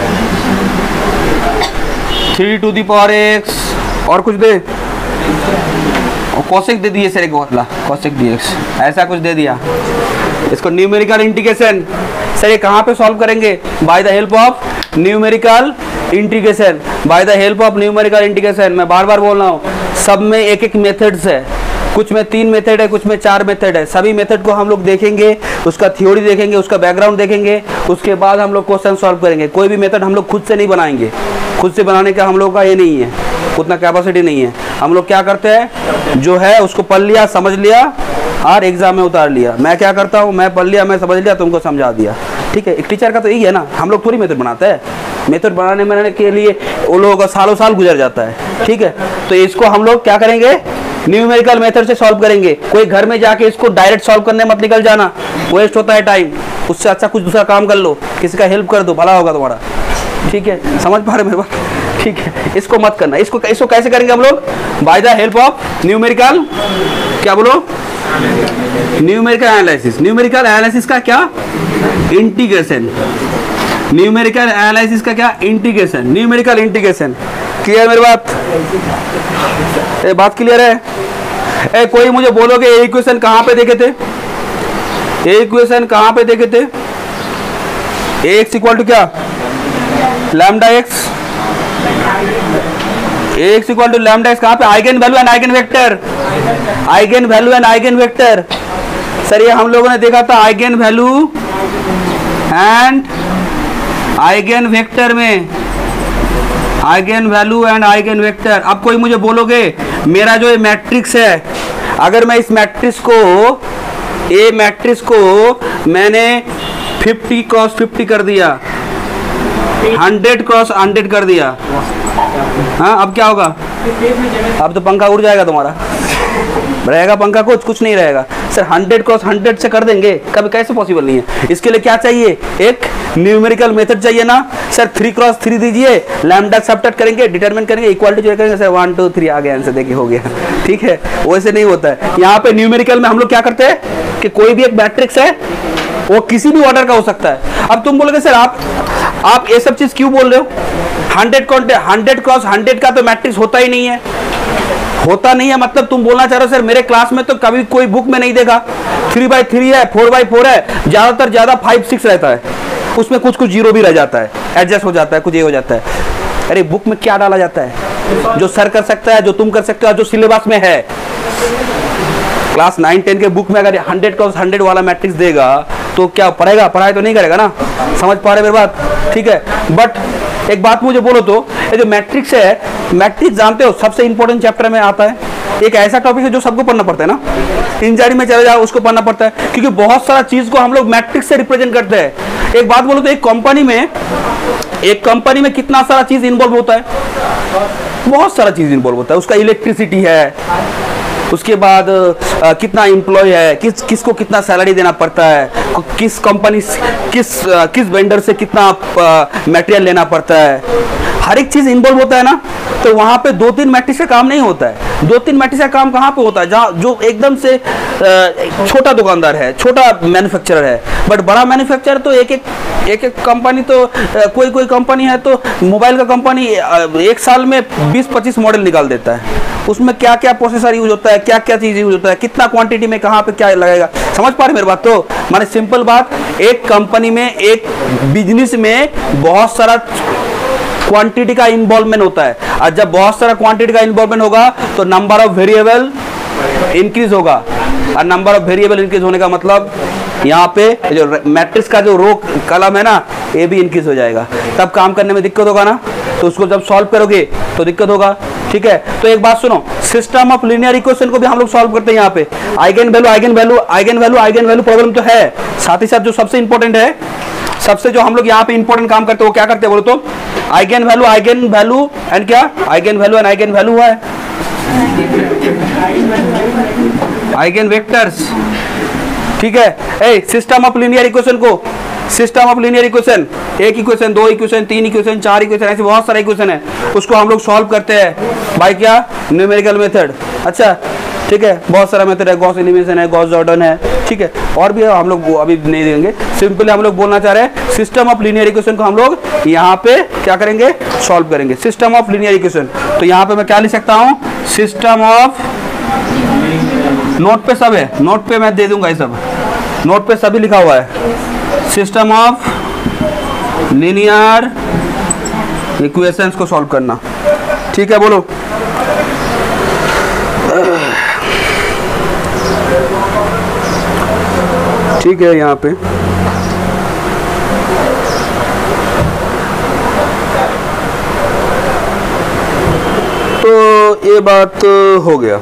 three to the power x, और कुछ दे, और कॉसेक दे दिए सर, एक बदला कॉसेक डी एक्स, ऐसा कुछ दे दिया। इसको न्यूमेरिकल इंटीग्रेशन सर ये कहाँ पे सॉल्व करेंगे, by the help of numerical integration, by the help of numerical integration. मैं बार बार बोल रहा हूँ, सब में एक एक मेथड्स है, कुछ में तीन मेथड है, कुछ में चार मेथड है। सभी मेथड को हम लोग देखेंगे, उसका थ्योरी देखेंगे, उसका बैकग्राउंड देखेंगे, उसके बाद हम लोग क्वेश्चन सॉल्व करेंगे। कोई भी मेथड हम लोग खुद से नहीं बनाएंगे, खुद से बनाने का हम लोग का ये नहीं है, उतना कैपेसिटी नहीं है। हम लोग क्या करते हैं, जो है उसको पढ़ लिया, समझ लिया और एग्जाम में उतार लिया। मैं क्या करता हूँ, मैं पढ़ लिया, मैं समझ लिया, तुमको समझा दिया, ठीक है। एक टीचर का तो यही है ना, हम लोग थोड़ी मेथड बनाते हैं, मेथड बनाने बनाने के लिए वो लोगों का सालों साल गुजर जाता है, ठीक है। तो इसको हम लोग क्या करेंगे, न्यूमेरिकल मेथड से सॉल्व करेंगे। कोई घर में जाके इसको डायरेक्ट सॉल्व करने मत निकल जाना, वेस्ट होता है टाइम। उससे अच्छा कुछ दूसरा काम कर लो, किसी का हेल्प कर दो, भला होगा तुम्हारा, ठीक है। समझ पा रहे मेरे बात, ठीक है। इसको मत करना। इसको इसको कैसे करेंगे हम लोग, by the help of numerical, क्या बोलो, न्यूमेरिकल एनालिसिस। न्यूमेरिकल एनालिसिस का क्या, इंटीग्रेशन। न्यूमेरिकल एनालिसिस का क्या, इंटीग्रेशन, न्यूमेरिकल इंटीग्रेशन। क्लियर मेरी बात, ये बात क्लियर है। ए, कोई मुझे बोलोगे ये इक्वेशन कहाँ पे देखे थे, ये इक्वेशन कहाँ पे देखे थे, ए एक्स इक्वल टू क्या, lambda x, a x equal to lambda x कहाँ पे, eigenvalue and eigenvector, eigenvalue and eigenvector. Sir ये हम लोगों ने देखा था eigenvalue and eigenvector में, eigenvalue and eigenvector. अब कोई मुझे बोलोगे मेरा जो ये मैट्रिक्स है, अगर मैं इस मैट्रिक्स को, ए मैट्रिक्स को मैंने फिफ्टी क्रॉस फिफ्टी कर दिया, हंड्रेड क्रॉस हंड्रेड कर दिया, हाँ अब क्या होगा, अब तो पंखा उड़ जाएगा तुम्हारा, रहेगा पंखा, कुछ कुछ नहीं रहेगा। सर हंड्रेड क्रॉस हंड्रेड से कर देंगे, कभी कैसे पॉसिबल नहीं है। इसके लिए क्या चाहिए, एक न्यूमेरिकल मेथड चाहिए ना। सर थ्री क्रॉस थ्री दीजिए, लैम्डा सब्ट्रैक्ट करेंगे, डिटरमिन करेंगे, इक्वालिटी जो करेंगे, सर वन टू थ्री आ गया आंसर, देखिए हो गया, ठीक है। वैसे नहीं होता है। यहाँ पे न्यूमेरिकल में हम लोग क्या करते हैं कि कोई भी एक मैट्रिक्स है, वो किसी भी ऑर्डर का हो सकता है। अब तुम बोलोगे सर आप आप ये सब चीज क्यों बोल रहे हो, हंड्रेड हंड्रेड क्रॉस हंड्रेड का तो मैट्रिक्स होता ही नहीं है, होता नहीं है मतलब तुम बोलना चाह रहे हो सर मेरे क्लास में तो कभी कोई बुक में नहीं देखा, थ्री बाई थ्री है, फोर बाई फोर है, ज्यादातर ज्यादा फाइव सिक्स रहता है, उसमें कुछ कुछ जीरो भी रह जाता है, एडजस्ट हो जाता है, कुछ ये हो जाता है। अरे बुक में क्या डाला जाता है, जो सर कर सकता है, जो तुम कर सकते हो, जो सिलेबस में है। क्लास नाइन टेन के बुक में अगर हंड्रेड क्रॉस हंड्रेड वाला मैट्रिक्स देगा तो क्या पढ़ेगा, पढ़ाई तो नहीं करेगा ना। समझ पा रहे मेरी बात, ठीक है। बट एक बात मुझे बोलो तो, ये जो मैट्रिक्स है, मैट्रिक्स जानते हो सबसे इंपॉर्टेंट चैप्टर में आता है, एक ऐसा टॉपिक है जो सबको पढ़ना पड़ता है ना, इंजीनियरिंग में चले जाओ उसको पढ़ना पड़ता है, क्योंकि बहुत सारा चीज को हम लोग मैट्रिक्स से रिप्रेजेंट करते हैं। एक बात बोलो तो, एक कंपनी में एक कंपनी में कितना सारा चीज इन्वॉल्व होता है, बहुत सारा चीज इन्वॉल्व होता है। उसका इलेक्ट्रिसिटी है, उसके बाद आ, कितना एम्प्लॉय है, किस किसको कितना सैलरी देना पड़ता है, किस कंपनी किस आ, किस वेंडर से कितना मटेरियल लेना पड़ता है, हर एक चीज इन्वॉल्व होता है ना। तो वहां पे दो तीन मैट्रिक्स का काम नहीं होता है। दो तीन मैट्रिक्स का काम कहाँ पे होता है, जहाँ जो एकदम से छोटा दुकानदार है, छोटा मैन्युफैक्चरर है, बट बड़ा मैन्युफैक्चरर तो एक एक एक एक कंपनी तो कोई कोई कंपनी है तो मोबाइल का कंपनी एक साल में बीस पच्चीस मॉडल निकाल देता है, उसमें क्या क्या प्रोसेसर यूज होता है, क्या क्या चीज यूज होता है, कितना क्वांटिटी में कहाँ पे क्या लगेगा। समझ पा रहे मेरी बात, तो माने सिंपल बात, एक कंपनी में, एक बिजनेस में बहुत सारा क्वांटिटी का इन्वॉल्वमेंट होता है, और जब बहुत सारा क्वांटिटी का इन्वॉल्वमेंट होगा तो नंबर ऑफ वेरिएबल इंक्रीज होगा, और नंबर ऑफ वेरिएबल इंक्रीज होने का मतलब यहाँ पे जो मैट्रिक्स का जो रो कलम है ना, ये भी इंक्रीज हो जाएगा, तब काम करने में दिक्कत होगा ना। तो उसको जब सॉल्व करोगे तो दिक्कत होगा, ठीक है। तो एक बात सुनो, सिस्टम ऑफ लीनियर इक्वेशन को भी हम लोग सॉल्व करते हैं। यहाँ पे eigenvalue eigenvalue eigenvalue eigenvalue problem तो है, साथ ही साथ जो सबसे इंपॉर्टेंट है, सबसे जो हम लोग यहाँ पे इंपॉर्टेंट काम करते हैं वो क्या करते हैं बोलो तो, eigenvalue eigenvalue and क्या, eigenvalue and eigenvalue है, आइगन वेक्टर्स, ठीक है। A system of linear equation को, सिस्टम ऑफ लीनियर इक्वेशन एक इक्वेशन, दो इक्वेशन, तीन इक्वेशन, चार इक्वेशन, ऐसे बहुत सारे इक्वेशन है, उसको हम लोग सॉल्व करते हैं बाय क्या, न्यूमेरिकल मेथड। अच्छा ठीक है, बहुत सारा मेथड है, गॉस एलिमिनेशन है, गॉस जॉर्डन है, ठीक है, और भी है, हम लोग अभी नहीं देंगे। सिंपली हम लोग बोलना चाह रहे हैं सिस्टम ऑफ लीनियर इक्वेशन को हम लोग यहाँ पे क्या करेंगे, सॉल्व करेंगे। सिस्टम ऑफ लीनियर इक्वेशन, तो यहाँ पे मैं क्या लिख सकता हूँ, सिस्टम ऑफ, नोट पे सब है, नोट पे मैं दे दूंगा ये सब, नोट पे सभी लिखा हुआ है। सिस्टम ऑफ लीनियर इक्वेशंस को सॉल्व करना, ठीक है, बोलो। ठीक है, यहाँ पे तो ये बात हो गया।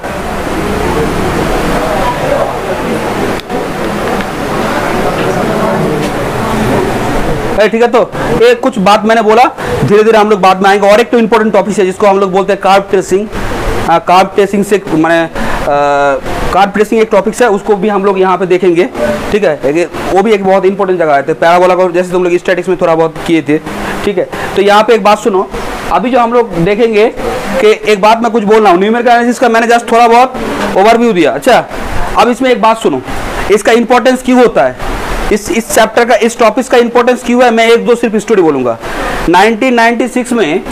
ठीक है, तो ये कुछ बात मैंने बोला, धीरे धीरे हम लोग बाद में आएंगे। और एक तो इम्पोर्टेंट टॉपिक है जिसको हम लोग बोलते हैं कार्ब ट्रेसिंग। कार्ब ट्रेसिंग से मैंने कार्ब ट्रेसिंग एक टॉपिक है, उसको भी हम लोग यहाँ पे देखेंगे, ठीक है, वो भी एक बहुत इंपॉर्टेंट जगह है। तो पैराबोला को जैसे तुम लोग स्टैटिक्स में थोड़ा बहुत किए थे, ठीक है। तो यहाँ पे एक बात सुनो, अभी जो हम लोग देखेंगे कि एक बात मैं कुछ बोल रहा हूँ, न्यूमेरिकल एनालिसिस का मैंने जस्ट थोड़ा बहुत ओवरव्यू दिया। अच्छा, अब इसमें एक बात सुनो, इसका इंपॉर्टेंस क्यों होता है, इस इस चैप्टर का, इस टॉपिक का इंपॉर्टेंस क्यों है, मैं एक दो सिर्फ स्टोरी बोलूंगा। नाइनटीन नाइंटी सिक्स में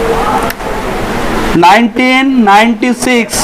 नाइनटीन नाइंटी सिक्स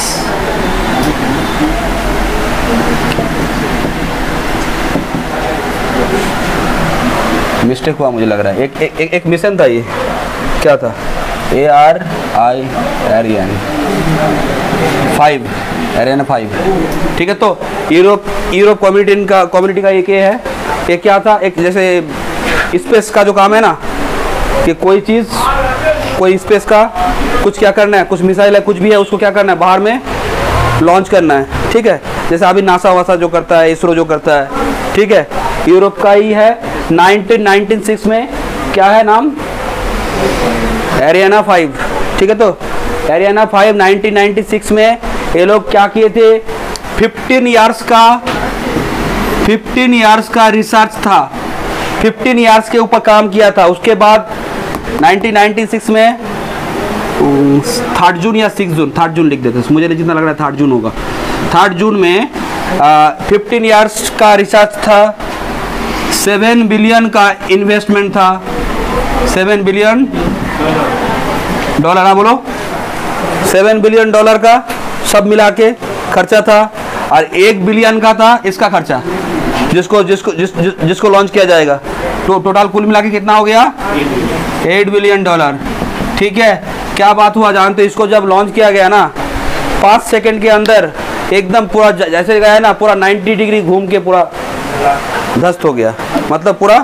मिस्टेक हुआ मुझे लग रहा है, एक एक, एक, एक मिशन था, ये क्या था, A R I Ariane five, Ariane five, ठीक है। तो यूरोप यूरोप कम्युनिटी का कम्युनिटी का एक ये है, एक क्या था, एक जैसे स्पेस का जो काम है ना, कि कोई चीज़, कोई स्पेस का कुछ क्या करना है, कुछ मिसाइल है, कुछ भी है, उसको क्या करना है, बाहर में लॉन्च करना है, ठीक है। जैसे अभी नासा वासा जो करता है, इसरो जो करता है, ठीक है, यूरोप का ही है। नाइनटीन नाइंटी सिक्स में क्या है नाम, एरियाना फाइव, ठीक है। तो Ariana five nineteen ninety six में ये लोग क्या किए थे, फिफ्टीन इयर्स का फिफ्टीन इयर्स का रिसर्च था, फिफ्टीन इयर्स के ऊपर काम किया था। उसके बाद नाइनटीन नाइंटी सिक्स में थर्ड जून या सिक्स जून, थर्ड जून लिख देते, मुझे जितना लग रहा है थर्ड जून होगा, थर्ड जून में फिफ्टीन इयर्स का रिसर्च था, सेवन बिलियन का इन्वेस्टमेंट था, सेवन बिलियन डॉलर, हाँ बोलो, सेवन बिलियन डॉलर का सब मिला के खर्चा था, और एक बिलियन का था इसका खर्चा, जिसको जिसको जिस, जिस, जिसको लॉन्च किया जाएगा। तो टोटल कुल मिला के कितना हो गया, एट बिलियन डॉलर, ठीक है। क्या बात हुआ जानते, इसको जब लॉन्च किया गया ना, पाँच सेकंड के अंदर एकदम पूरा जैसे गया है ना, पूरा नाइन्टी डिग्री घूम के पूरा ध्वस्त हो गया, मतलब पूरा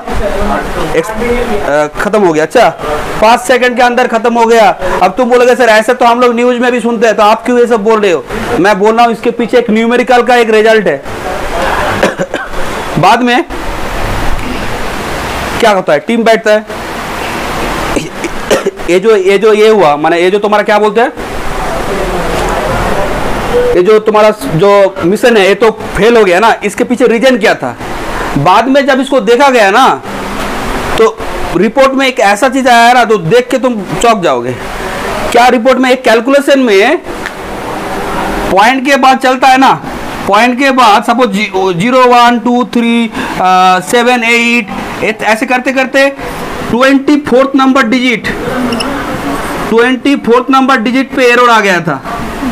खत्म हो गया। अच्छा, पाँच सेकंड के अंदर खत्म हो गया। अब तुम बोलोगे सर ऐसे तो हम लोग न्यूज में भी सुनते हैं, तो आप क्यों ये सब बोल रहे हो। मैं बोल रहा हूँ इसके पीछे एक न्यूमेरिकल का एक रिजल्ट है। बाद में क्या होता है, टीम बैठता है, ये जो ये जो ये हुआ, माने ये जो तुम्हारा क्या बोलते हैं, ये जो तुम्हारा जो मिशन है ये तो फेल हो गया ना, इसके पीछे रीजन क्या था। बाद में जब इसको देखा गया ना, तो रिपोर्ट में एक ऐसा चीज आया ना, तो देख के तुम चौंक जाओगे। क्या रिपोर्ट में, एक कैलकुलेशन में पॉइंट के बाद चलता है ना, पॉइंट के बाद suppose zero one two three seven eight ऐसे करते करते twenty fourth number digit twenty fourth number digit पे एरर आ गया था।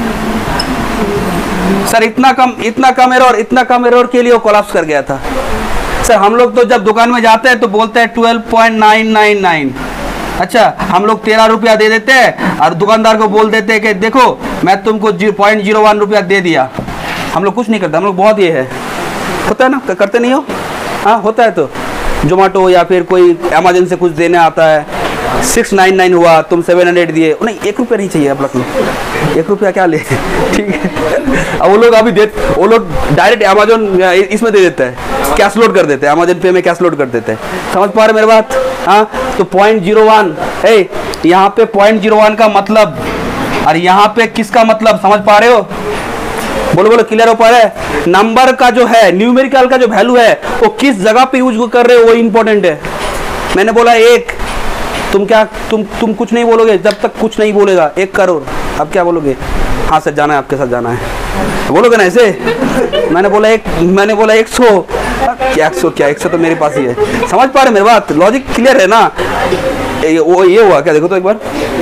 सर इतना कम इतना कम एरर इतना कम एरर के लिए वो कोलैप्स कर गया था। सर हम लोग तो जब दुकान में जाते हैं तो बोलते हैं twelve point nine nine nine, अच्छा हम लोग तेरह रुपया दे देते हैं और दुकानदार को बोल देते हैं कि देखो मैं तुमको पॉइंट जीरो वन रुपया दे दिया। हम लोग कुछ नहीं करते, हम लोग बहुत ये है, होता है ना, करते नहीं हो, हाँ होता है। तो जोमेटो या फिर कोई अमेजन से कुछ देने आता है, सिक्स नाइन नाइन हुआ, तुम सेवन हंड्रेड दिए, नहीं एक रुपया नहीं चाहिए आप लोग, एक रुपया क्या ले, ठीक है। अब वो लोग अभी दे वो लोग डायरेक्ट अमेजन इसमें दे देते हैं, कैश लोड कर देते हैं, अमेजन पे में कैश लोड कर देते हैं। समझ पा रहे मेरी बात, हाँ। तो पॉइंट जीरो वन है यहाँ पे, पॉइंट जीरो वन का मतलब और यहाँ पे किसका मतलब समझ पा रहे हो, बोलो बोलो, क्लियर हो पा रहा है। नंबर का जो है, न्यूमेरिकल का जो वैल्यू है वो किस जगह पे यूज कर रहे हो वो इंपॉर्टेंट है। मैंने बोला एक, तुम क्या तुम तुम कुछ नहीं बोलोगे जब तक कुछ नहीं बोलेगा। एक करोड़, अब क्या बोलोगे? हाँ सर जाना है, आपके साथ जाना है, बोलोगे ना ऐसे। मैंने बोला एक मैंने बोला एक सौ, क्या एक सौ, क्या एक सौ तो मेरे पास ही है। समझ पा रहे मेरी बात? लॉजिक क्लियर है ना? ए, वो ये हुआ क्या, देखो तो एक बार,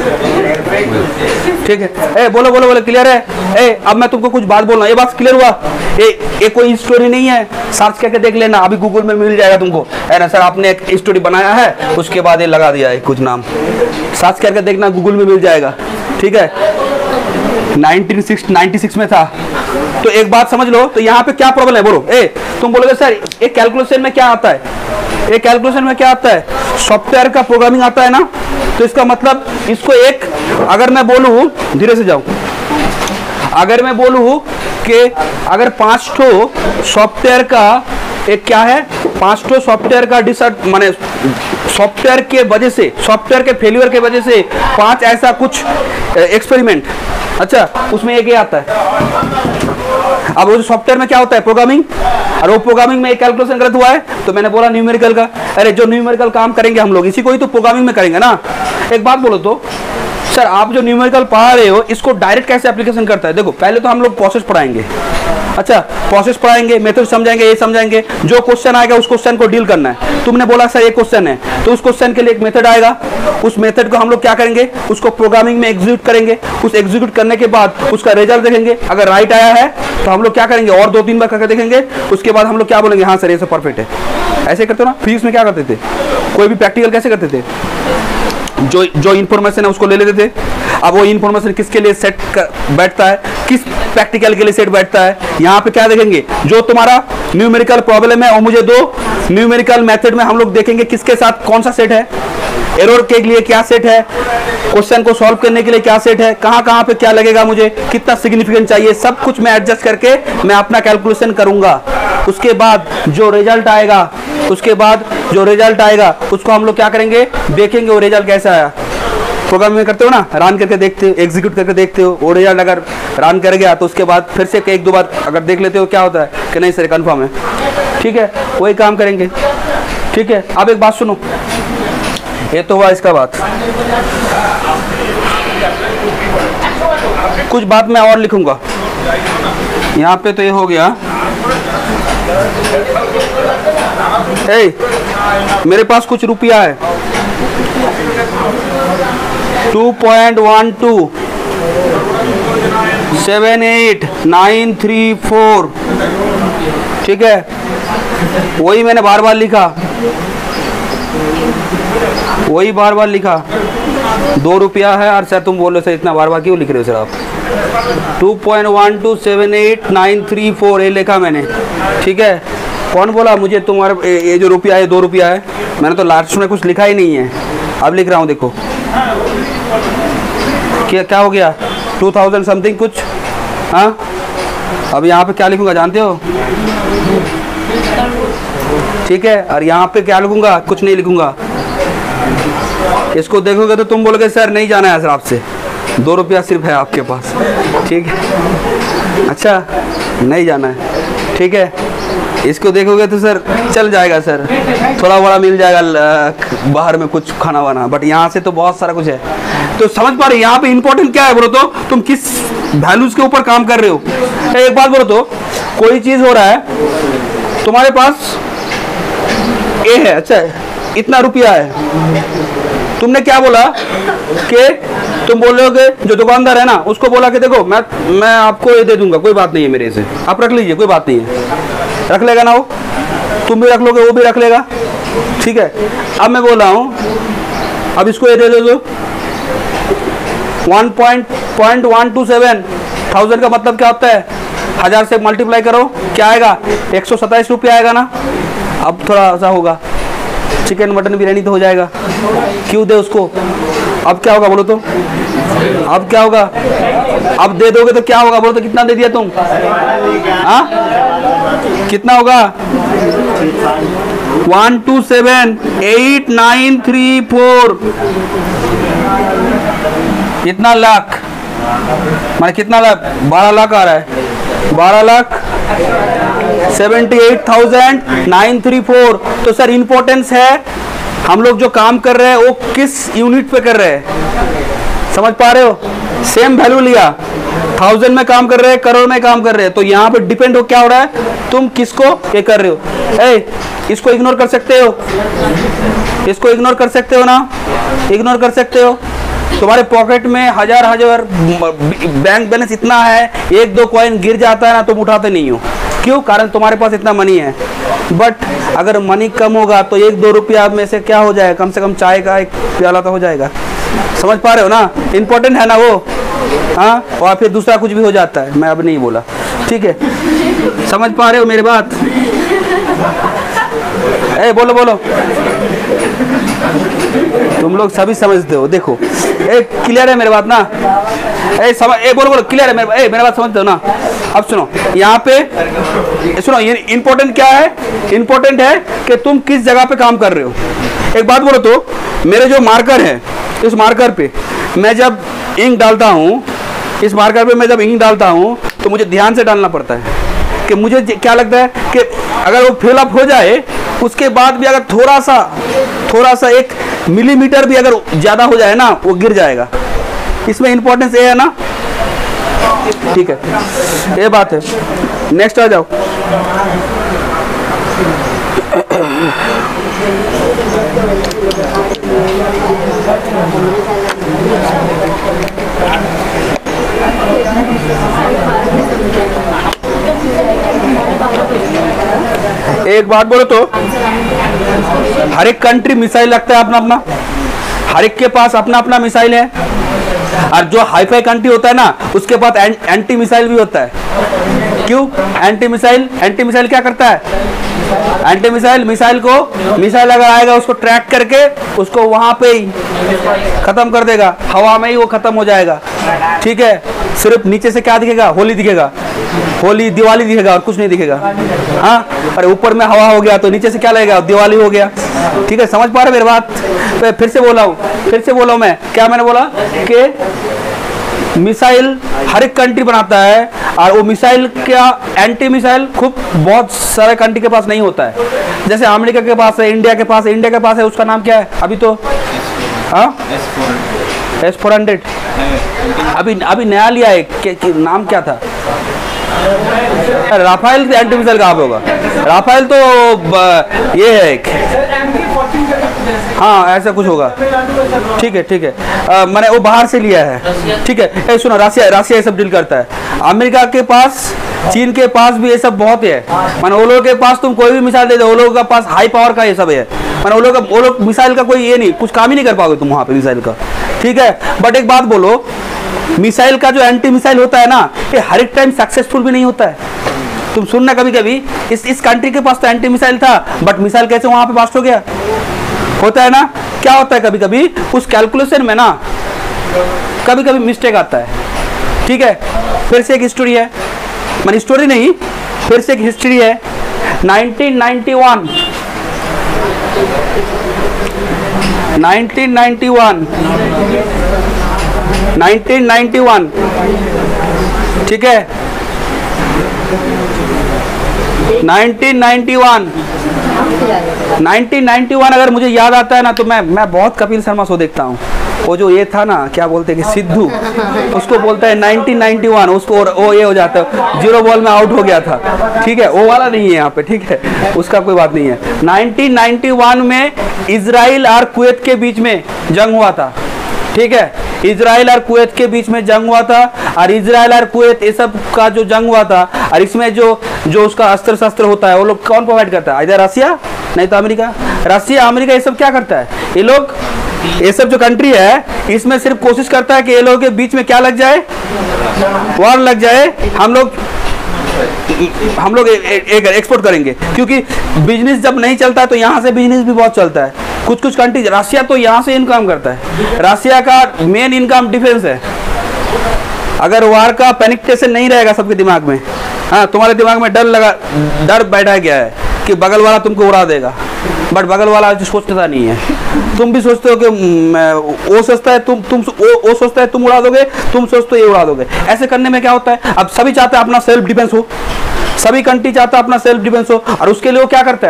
ठीक है। ए बोलो बोलो बोलो, क्लियर है? ए अब मैं तुमको कुछ बात बोल रहा हूँ, ये बात क्लियर हुआ? ए, ये कोई स्टोरी नहीं है, सर्च करके देख लेना, अभी गूगल में मिल जाएगा तुमको। है ना सर, आपने एक स्टोरी बनाया है, उसके बाद ये लगा दिया है कुछ नाम, सर्च करके देखना, गूगल में मिल जाएगा, ठीक है। नाइनटीन नाइंटी सिक्स में था। तो एक बात समझ लो, तो यहाँ पे क्या प्रॉब्लम है बोलो? ए तुम बोलोगे सर एक कैलकुलेशन में क्या आता है, एक कैलकुलेशन में क्या आता है? सॉफ्टवेयर का प्रोग्रामिंग आता है ना। तो इसका मतलब इसको एक, अगर मैं बोलूँ, धीरे से जाऊँ, अगर मैं बोलूँ कि अगर पांच ठो सॉफ्टवेयर का एक क्या है, पांच ठो सॉफ्टवेयर का डिसर्ट माने सॉफ्टवेयर के वजह से, सॉफ्टवेयर के फेल्यूर के वजह से पांच ऐसा कुछ एक्सपेरिमेंट, अच्छा उसमें एक ही आता है। अब वो सॉफ्टवेयर में क्या होता है? प्रोग्रामिंग, और वो प्रोग्रामिंग में एक कैलकुलेशन गलत हुआ है, तो मैंने बोला न्यूमेरिकल का। अरे जो न्यूमेरिकल काम करेंगे हम लोग, इसी को ही तो प्रोग्रामिंग में करेंगे ना। एक बात बोलो तो सर, आप जो न्यूमेरिकल पढ़ा रहे हो, इसको डायरेक्ट कैसे एप्लीकेशन करता है? देखो पहले तो हम लोग प्रोसेस पढ़ाएंगे, अच्छा प्रोसेस पढ़ाएंगे, मेथड समझाएंगे, ये समझाएंगे, जो क्वेश्चन आएगा उस क्वेश्चन को डील करना है। तुमने बोला सर ये क्वेश्चन है, तो उस क्वेश्चन के लिए एक मेथड आएगा, उस मेथड को हम लोग क्या करेंगे, उसको प्रोग्रामिंग में एग्जीक्यूट करेंगे। उस एग्जीक्यूट करने के बाद उसका रिजल्ट देखेंगे, अगर राइट आया है तो हम लोग क्या करेंगे, और दो तीन बार करके देखेंगे। उसके बाद हम लोग क्या बोलेंगे, हाँ सर ये सब परफेक्ट है। ऐसे करते हो ना। फिजिक्स में क्या करते थे, कोई भी प्रैक्टिकल कैसे करते थे, जो जो इन्फॉर्मेशन है उसको ले लेते थे। अब वो इन्फॉर्मेशन किसके लिए सेट बैठता है, किस प्रैक्टिकल के लिए सेट बैठता है, यहाँ पे क्या देखेंगे, जो तुम्हारा न्यूमेरिकल प्रॉब्लम है वो मुझे दो, न्यूमेरिकल मेथड में हम लोग देखेंगे किसके साथ कौन सा सेट है, एरर के लिए क्या सेट है, क्वेश्चन को सॉल्व करने के लिए क्या सेट है, कहाँ कहाँ पे क्या लगेगा, मुझे कितना सिग्निफिकेंट चाहिए, सब कुछ मैं एडजस्ट करके मैं अपना कैलकुलेशन करूंगा। उसके बाद जो रिजल्ट आएगा उसके बाद जो रिजल्ट आएगा उसको हम लोग क्या करेंगे, देखेंगे वो रिजल्ट कैसा आया। प्रोग्रामिंग में करते हो ना, रन करके देखते हो, एग्जीक्यूट करके देखते हो, वो रिजल्ट अगर रन कर गया तो उसके बाद फिर से एक दो बार अगर देख लेते हो क्या होता है कि नहीं सर कंफर्म है, ठीक है, वही काम करेंगे, ठीक है। अब एक बात सुनो, ये तो हुआ इसका बात, कुछ बात मैं और लिखूंगा यहाँ पे। तो ये हो गया, ए, मेरे पास कुछ रुपया है, two point one two seven eight nine three four, ठीक है, वही मैंने बार बार लिखा, वही बार बार लिखा, दो रुपया है। और सर तुम बोल रहे हो सर इतना बार बार क्यों लिख रहे हो सर आप, two point one two seven eight nine three four ये लिखा मैंने, ठीक है। कौन बोला मुझे तुम्हारे ये जो रुपया है दो रुपया है, मैंने तो लास्ट में कुछ लिखा ही नहीं है, अब लिख रहा हूँ देखो क्या क्या हो गया, टू थाउजेंड समथिंग कुछ, हाँ। अब यहाँ पे क्या लिखूंगा जानते हो, ठीक है, और यहाँ पे क्या लिखूंगा, कुछ नहीं लिखूंगा। इसको देखोगे तो तुम बोलोगे सर नहीं जाना है सर आपसे, दो रुपया सिर्फ है आपके पास, ठीक है, अच्छा नहीं जाना है, ठीक है। इसको देखोगे तो सर चल जाएगा सर, थोड़ा बड़ा मिल जाएगा बाहर में कुछ खाना वाना, बट यहाँ से तो बहुत सारा कुछ है। तो समझ पा रहे यहाँ पे इंपॉर्टेंट क्या है बोलो तो, तुम किस वैल्यूज के ऊपर काम कर रहे हो। एक बात बोलो तो, कोई चीज हो रहा है तुम्हारे पास ए है, अच्छा इतना रुपया है, तुमने क्या बोला कि तुम बोल रहे हो कि जो दुकानदार है ना उसको बोला कि देखो मैं मैं आपको ये दे दूंगा, कोई बात नहीं है मेरे से, आप रख लीजिए, कोई बात नहीं है, रख लेगा ना वो, तुम भी रख लोगे वो भी रख लेगा, ठीक है। अब मैं बोल रहा हूँ अब इसको ये दे दो, one point point one two seven thousand का मतलब क्या होता है, हजार से मल्टीप्लाई करो क्या आएगा, एक सौ सत्ताईस रुपया आएगा ना। अब थोड़ा सा होगा, चिकन मटन बिरयानी तो हो जाएगा, क्यों दे उसको। अब क्या होगा बोलो तो, अब क्या होगा, अब दे दोगे तो क्या होगा बोलो तो, कितना दे दिया तुम, हाँ कितना होगा, one two seven eight nine three four, कितना लाख, माने कितना लाख, बारह लाख आ रहा है, बारह lakh seventy eight thousand nine three four. तो सर इंपॉर्टेंस है हम लोग जो काम कर रहे हैं वो किस यूनिट पे कर रहे हैं, समझ पा रहे हो? सेम वैल्यू लिया, थाउजेंड में काम कर रहे हैं, करोड़ में काम कर रहे हैं, तो यहाँ पे डिपेंड हो क्या हो रहा है, तुम किसको ये कर रहे हो। ए, इसको इग्नोर कर सकते हो, इसको इग्नोर कर सकते हो ना, इग्नोर कर सकते हो। तुम्हारे पॉकेट में हजार हजार बैंक बैलेंस इतना है, एक दो कॉइन गिर जाता है ना, तुम उठाते नहीं हो, क्यों? कारण तुम्हारे पास इतना मनी है। बट अगर मनी कम होगा तो एक दो रुपया में से क्या हो जाएगा, कम से कम चाय का एक प्याला तो हो जाएगा। समझ पा रहे हो ना? इंपॉर्टेंट है ना वो, हाँ। और फिर दूसरा कुछ भी हो जाता है, मैं अब नहीं बोला, ठीक है? समझ पा रहे हो मेरी बात? ए, बोलो बोलो, तुम लोग सभी समझते हो। देखो, ए, क्लियर है मेरी बात ना? ए, समझ, ए, बोलो बोलो, क्लियर है मेरी, ए, मेरी बात समझते हो ना? अब सुनो, यहाँ पे सुनो, ये इंपॉर्टेंट क्या है? इंपॉर्टेंट है कि तुम किस जगह पे काम कर रहे हो। एक बात बोलो तो, मेरे जो मार्कर है, इस मार्कर पे मैं जब इंक डालता हूँ, इस मार्कर पे मैं जब इंक डालता हूँ तो मुझे ध्यान से डालना पड़ता है कि मुझे क्या लगता है कि अगर वो फिल अप हो जाए, उसके बाद भी अगर थोड़ा सा थोड़ा सा एक मिलीमीटर भी अगर ज़्यादा हो जाए ना, वो गिर जाएगा। इसमें इंपॉर्टेंस ये है ना, ठीक है? ये बात है। नेक्स्ट आ जाओ। एक बात बोलो तो, हर एक कंट्री मिसाइल रखता है अपना अपना, हर एक के पास अपना अपना मिसाइल है। और जो हाईफाई कंट्री होता है ना, उसके पास एं, एंटी मिसाइल भी होता है। क्यों? एंटी मिसाइल, एंटी मिसाइल क्या करता है? एंटी मिसाइल मिसाइल को, मिसाइल अगर आएगा उसको ट्रैक करके उसको वहां पे ही खत्म कर देगा, हवा में ही वो खत्म हो जाएगा, ठीक है? सिर्फ नीचे से क्या दिखेगा? होली दिखेगा, होली दिवाली दिखेगा और कुछ नहीं दिखेगा, हाँ। अरे ऊपर में हवा हो गया तो नीचे से क्या लगेगा? दिवाली हो गया, ठीक है? समझ पा रहे मेरी बात? तो फिर से बोला हूँ, फिर से बोला हूँ मैं, क्या मैंने बोला कि मिसाइल हर एक कंट्री बनाता है, और वो मिसाइल क्या, एंटी मिसाइल खूब बहुत सारे कंट्री के पास नहीं होता है। जैसे अमेरिका के पास है, इंडिया के पास है, इंडिया के पास है, उसका नाम क्या है अभी तो? हाँ, एस फोर हंड्रेड अभी अभी नया लिया है, कि, कि नाम क्या था? राफेल एंटी मिसाइल कहाँ पे होगा? राफेल तो ये है एक, हाँ ऐसा कुछ होगा, ठीक है ठीक है। आ, मैंने वो बाहर से लिया है, ठीक है? ए, सुनो, रसिया रसिया ये सब डील करता है। अमेरिका के पास, चीन के पास भी ये सब बहुत है। माने वो लोगों के पास तुम कोई भी मिसाइल दे दो, वो लोगों के पास हाई पावर का ये सब है। माने वो लोग वो लोग मिसाइल का कोई ये नहीं, कुछ काम ही नहीं कर पाओगे तुम वहाँ पे मिसाइल का, ठीक है? बट एक बात बोलो, मिसाइल का जो एंटी मिसाइल होता है ना, ये हर एक टाइम सक्सेसफुल भी नहीं होता है। तुम सुनना कभी कभी, इस इस कंट्री के पास तो एंटी मिसाइल था, बट मिसाइल कैसे वहां पे पास हो गया? होता है ना? क्या होता है कभी कभी उस कैलकुलेशन में ना, कभी कभी मिस्टेक आता है, ठीक है? फिर से एक हिस्ट्री है, माने स्टोरी नहीं, फिर से एक हिस्ट्री है। Nineteen ninety one nineteen ninety one nineteen ninety one, ठीक है? Nineteen ninety one nineteen ninety one अगर मुझे याद आता है ना, तो मैं मैं बहुत कपिल शर्मा शो देखता हूँ। वो जो ये था ना, क्या बोलते हैं कि सिद्धू, उसको बोलता है नाइनटीन नाइंटी वन, उसको वो ये हो जाता है, जीरो बॉल में आउट हो गया था, ठीक है? वो वाला नहीं है यहाँ पे, ठीक है? उसका कोई बात नहीं है। नाइनटीन नाइंटी वन में इजराइल और कुवैत के बीच में जंग हुआ था, ठीक है? इजराइल और कुवैत के बीच में जंग हुआ था, और इजराइल और कुवैत ये सब का जो जंग हुआ था, और इसमें जो जो उसका अस्त्र शस्त्र होता है वो लोग कौन प्रोवाइड करता है? इधर रसिया, नहीं तो अमेरिका। रसिया अमेरिका ये सब क्या करता है? ये लोग, ये सब जो कंट्री है, इसमें सिर्फ कोशिश करता है कि ये लोगों के बीच में क्या लग जाए? वॉर लग जाए। हम लोग हम लोग एक एक्सपोर्ट करेंगे, क्योंकि बिजनेस जब नहीं चलता है तो यहाँ से बिजनेस भी बहुत चलता है। कुछ कुछ कंट्री, रसिया तो यहाँ से इनकम करता है, रसिया का मेन इनकम डिफेंस है। अगर वार का पैनिकटेशन नहीं रहेगा सबके दिमाग में, हाँ, तुम्हारे दिमाग में डर लगा, डर बैठा गया है कि बगल वाला तुमको उड़ा देगा, बट बगल वाला सोचता नहीं है। तुम भी सोचते हो कि वो सोचता है तुम तुम वो, वो सोचता है तुम उड़ा दोगे, तुम सोचते हो ये उड़ा दोगे। ऐसे करने में क्या होता है? अब सभी चाहते हैं अपना सेल्फ डिफेंस हो, सभी कंट्री चाहता है अपना सेल्फ डिफेंस हो, और उसके लिए वो क्या करता है?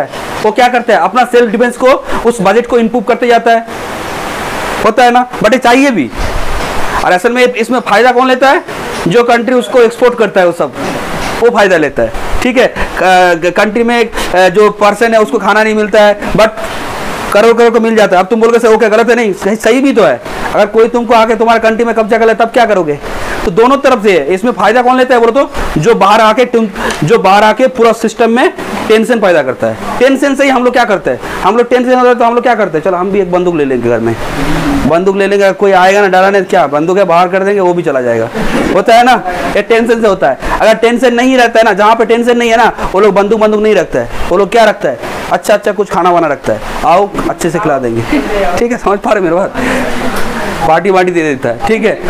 वो क्या करता है, अपना सेल्फ डिफेंस को, उस बजट को इम्प्रूव करते जाता है, होता है ना, बट ये चाहिए भी। और असल में इसमें फायदा कौन लेता है, जो कंट्री उसको एक्सपोर्ट करता है वो सब, वो फायदा लेता है, ठीक है। कंट्री में जो पर्सन है उसको खाना नहीं मिलता है, बट करोड़ करोड़ को मिल जाता है। अब तुम बोलोगे सर ओके गलत है, नहीं सही, सही भी तो है। अगर कोई तुमको आके तुम्हारे कंट्री में कब्जा कर ले तब क्या करोगे, तो दोनों तरफ से है। इसमें फायदा कौन लेता है बोलो तो, जो बाहर आके जो बाहर आके पूरा सिस्टम में टेंशन पैदा करता है। टेंशन से ही हम लोग क्या करते हैं, हम लोग टेंशन होता है तो हम लोग क्या करते हैं, चलो हम भी एक बंदूक ले लेंगे, घर में बंदूक ले लेंगे, कोई आएगा ना डराने, क्या बंदूक है बाहर कर देंगे, वो भी चला जाएगा, होता है ना, ये टेंशन से होता है। अगर टेंशन नहीं रहता है ना, जहाँ पे टेंशन नहीं है ना, वो लोग बंदूक बंदूक नहीं रखता है, वो लोग क्या रखता है, अच्छा अच्छा कुछ खाना वाना रखता है, आओ अच्छे से खिला देंगे, ठीक है, समझ पा रहे मेरे बात, पार्टी वार्टी दे देता है, ठीक है।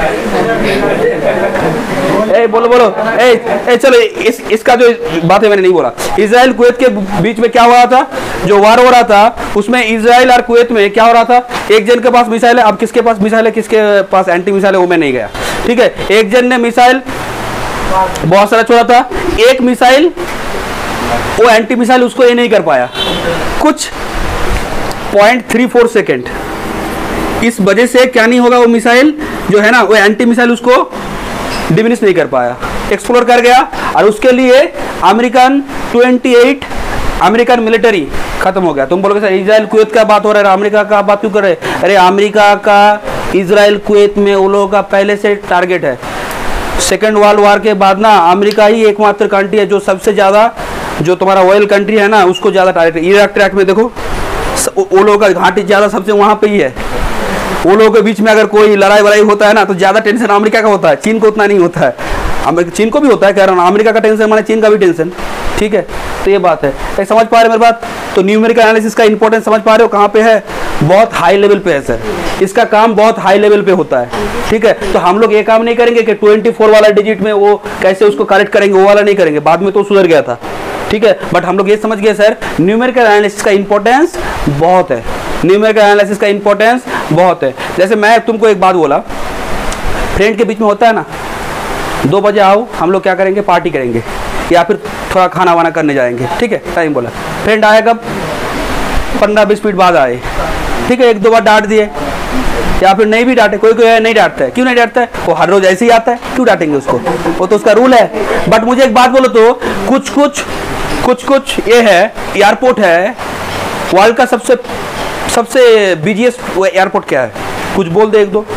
ए बोलो बोलो ए, ए चलो इस इसका जो बात है मैंने नहीं बोला। इजराइल कुवैत के बीच में क्या हो रहा था, जो वार हो रहा था उसमें इजराइल और कुवैत में क्या हो रहा था, एक जन के पास मिसाइल है, अब किसके पास मिसाइल है, किसके पास एंटी मिसाइल है, वो मैं नहीं गया, ठीक है। एक जन ने मिसाइल बहुत सारा छोड़ा था, एक मिसाइल वो एंटी मिसाइल उसको ये नहीं कर पाया, कुछ पॉइंट थ्री फोर सेकेंड, इस वजह से क्या नहीं होगा, वो मिसाइल जो है ना, वो एंटी मिसाइल उसको डिमिनिश नहीं कर पाया, एक्सप्लोर कर गया, और उसके लिए अमेरिकन अट्ठाईस अमेरिकन मिलिट्री खत्म हो गया। तुम बोलोगे सर इजराइल कुवैत का बात हो रहा है, अमेरिका का बात क्यों कर रहे हैं, अरे अमेरिका का इजराइल कुवैत में उन लोगों का पहले से टारगेट है। सेकेंड वर्ल्ड वार के बाद ना अमेरिका ही एकमात्र कंट्री है जो सबसे ज़्यादा, जो तुम्हारा ऑयल कंट्री है ना, उसको ज़्यादा टारगेट है। इराक ट्रैक में देखो वो लोगों का घाटी ज़्यादा सबसे वहाँ पे ही है, वो लोगों के बीच में अगर कोई लड़ाई वड़ाई होता है ना तो ज़्यादा टेंशन अमेरिका का होता है, चीन को उतना नहीं होता है। चीन को भी होता है, कह रहा हूँ अमेरिका का टेंशन माने चीन का भी टेंशन, ठीक है। तो ये बात है, एक समझ पा रहे मेरी बात। तो न्यूमेरिकल एनालिसिस का इंपॉर्टेंस समझ पा रहे हो, कहाँ पे है, बहुत हाई लेवल पे है सर, इसका काम बहुत हाई लेवल पे होता है, ठीक है। तो हम लोग ये काम नहीं करेंगे कि चौबीस वाला डिजिट में वो कैसे उसको करेक्ट करेंगे, वो वाला नहीं करेंगे, बाद में तो सुधर गया था, ठीक है। बट हम लोग ये समझ गए सर न्यूमेरिकल एनालिसिस का इंपॉर्टेंस बहुत है, न्यूमेरिकल एनालिसिस का इंपॉर्टेंस बहुत है। जैसे मैं तुमको एक बात बोला, फ्रेंड के बीच में होता है ना, दो बजे आओ हम लोग क्या करेंगे, पार्टी करेंगे या फिर थोड़ा खाना वाना करने जाएंगे, ठीक है, टाइम बोला, फ्रेंड आए कब, पंद्रह बीस मिनट बाद आए, ठीक है, एक दो बार डांट दिए या फिर नहीं भी डांटे, कोई कोई नहीं डांटता है, क्यों नहीं डांटता है, वो हर रोज ऐसे ही आता है, क्यों डांटेंगे उसको, वो तो उसका रूल है। बट मुझे एक बात बोलो तो, कुछ कुछ कुछ कुछ ये है, एयरपोर्ट है वर्ल्ड का सबसे सबसे बिजिएस्ट एयरपोर्ट क्या है, कुछ बोल दो एक दो,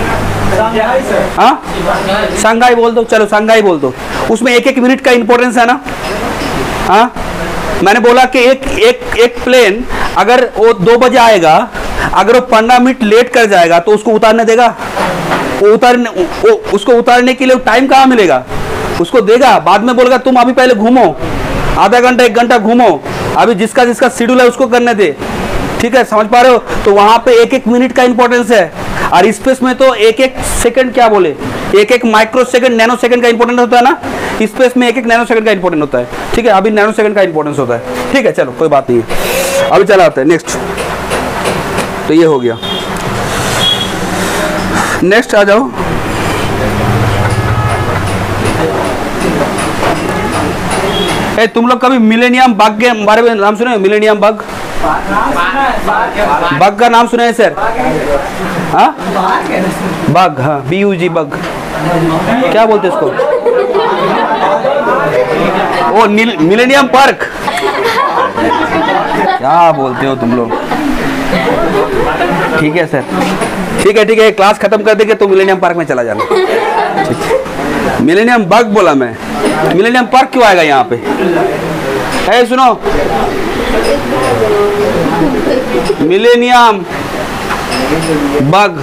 हाँ शंघाई बोल दो, चलो शंघाई बोल दो, उसमें एक एक मिनट का इंपॉर्टेंस है ना, हाँ मैंने बोला कि एक एक एक प्लेन अगर वो दो बजे आएगा, अगर वो पंद्रह मिनट लेट कर जाएगा तो उसको उतारने देगा, वो उतारने वो, उसको उतारने के लिए टाइम कहाँ मिलेगा, उसको देगा, बाद में बोलेगा तुम अभी पहले घूमो, आधा घंटा एक घंटा घूमो, अभी जिसका जिसका शेड्यूल है उसको करने दे, ठीक है, समझ पा रहे हो। तो वहां पे एक एक मिनट का इंपॉर्टेंस है, और स्पेस में तो एक एक सेकंड, क्या बोले, एक एक माइक्रो सेकंड नैनो सेकंड का इंपॉर्टेंस होता है ना, स्पेस में एक एक नैनो सेकंड का इंपॉर्टेंस होता है, ठीक है, अभी नैनो सेकंड का इंपॉर्टेंस होता है, ठीक है, चलो कोई बात नहीं है, अभी चला आता है नेक्स्ट। तो ये हो गया, नेक्स्ट आ जाओ। ए, तुम लोग कभी मिलेनियम बग के बारे में नाम सुने, मिलेनियम बग, बग का नाम सुना है सर, हाँ बग, हाँ बी यू जी बग, क्या बोलते हैं इसको, ओ मिलेनियम पार्क, क्या बोलते हो तुम लोग, ठीक है सर, ठीक है ठीक है, क्लास खत्म कर देंगे तो मिलेनियम पार्क में चला जाना, ठीक है। मिलेनियम बग बोला मैं, मिलेनियम पार्क क्यों आएगा यहाँ पे, है सुनो, मिलेनियम बग,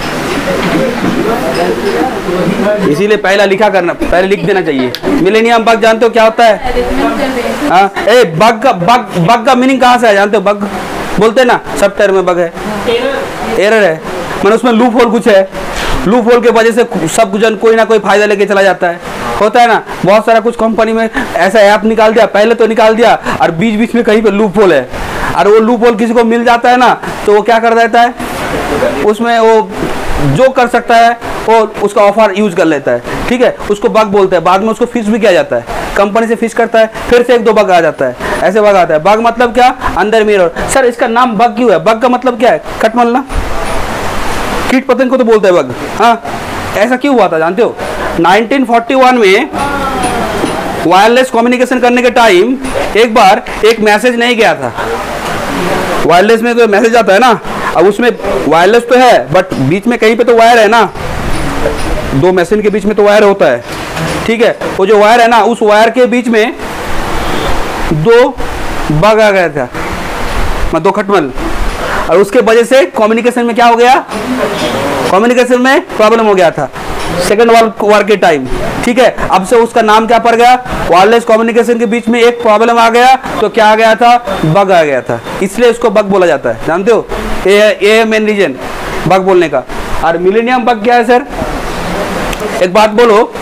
इसीलिए पहला लिखा करना, पहले लिख देना चाहिए। मिलेनियम बग जानते हो क्या होता है, हाँ ए बग का बग बग का मीनिंग कहाँ से है जानते हो, बग बोलते हैं ना, सब टर्म में बग है, एरर है, मैंने उसमें लूप होल कुछ है, लूप होल के वजह से सब जन कोई ना कोई फायदा लेके चला जाता है, होता है ना, बहुत सारा कुछ कंपनी में ऐसा ऐप निकाल दिया, पहले तो निकाल दिया और बीच बीच में कहीं पे लूप होल है, और वो लूप होल किसी को मिल जाता है ना तो वो क्या कर देता है, उसमें वो जो कर सकता है वो उसका ऑफर यूज कर लेता है, ठीक है, उसको बग बोलते हैं। बाद में उसको फिक्स भी किया जाता है, कंपनी से फिक्स करता है, फिर से एक दो बग आ जाता है, ऐसे बग आता है। बग मतलब क्या? अंदर मिरर। सर इसका नाम बग क्यों है? बग का मतलब क्या है? खटमलना, कीट पतंग को तो बोलते हैं बग। हाँ, ऐसा क्यों हुआ था जानते हो? नाइनटीन फोर्टी वन में वायरलेस कम्युनिकेशन करने के टाइम एक बार एक मैसेज नहीं गया था। वायरलेस में तो मैसेज आता है ना, अब उसमें वायरलेस तो है बट बीच में कहीं पे तो वायर है ना, दो मशीन के बीच में तो वायर होता है, ठीक है। वो जो वायर है ना, उस वायर के बीच में दो बग आ गया था, मतलब दो खटमल, और उसके वजह से कम्युनिकेशन में क्या हो गया? कम्युनिकेशन में प्रॉब्लम हो गया था सेकेंड वर्ल्ड वॉर के टाइम, ठीक है। अब से उसका नाम क्या पड़ गया? वायरलेस कम्युनिकेशन के बीच में एक प्रॉब्लम आ गया तो क्या आ गया था? बग आ गया था, इसलिए इसको बग बोला जाता है, जानते हो? ये है मेन रीजन बग बोलने का। और मिलेनियम बग क्या है सर? एक बात बोलो,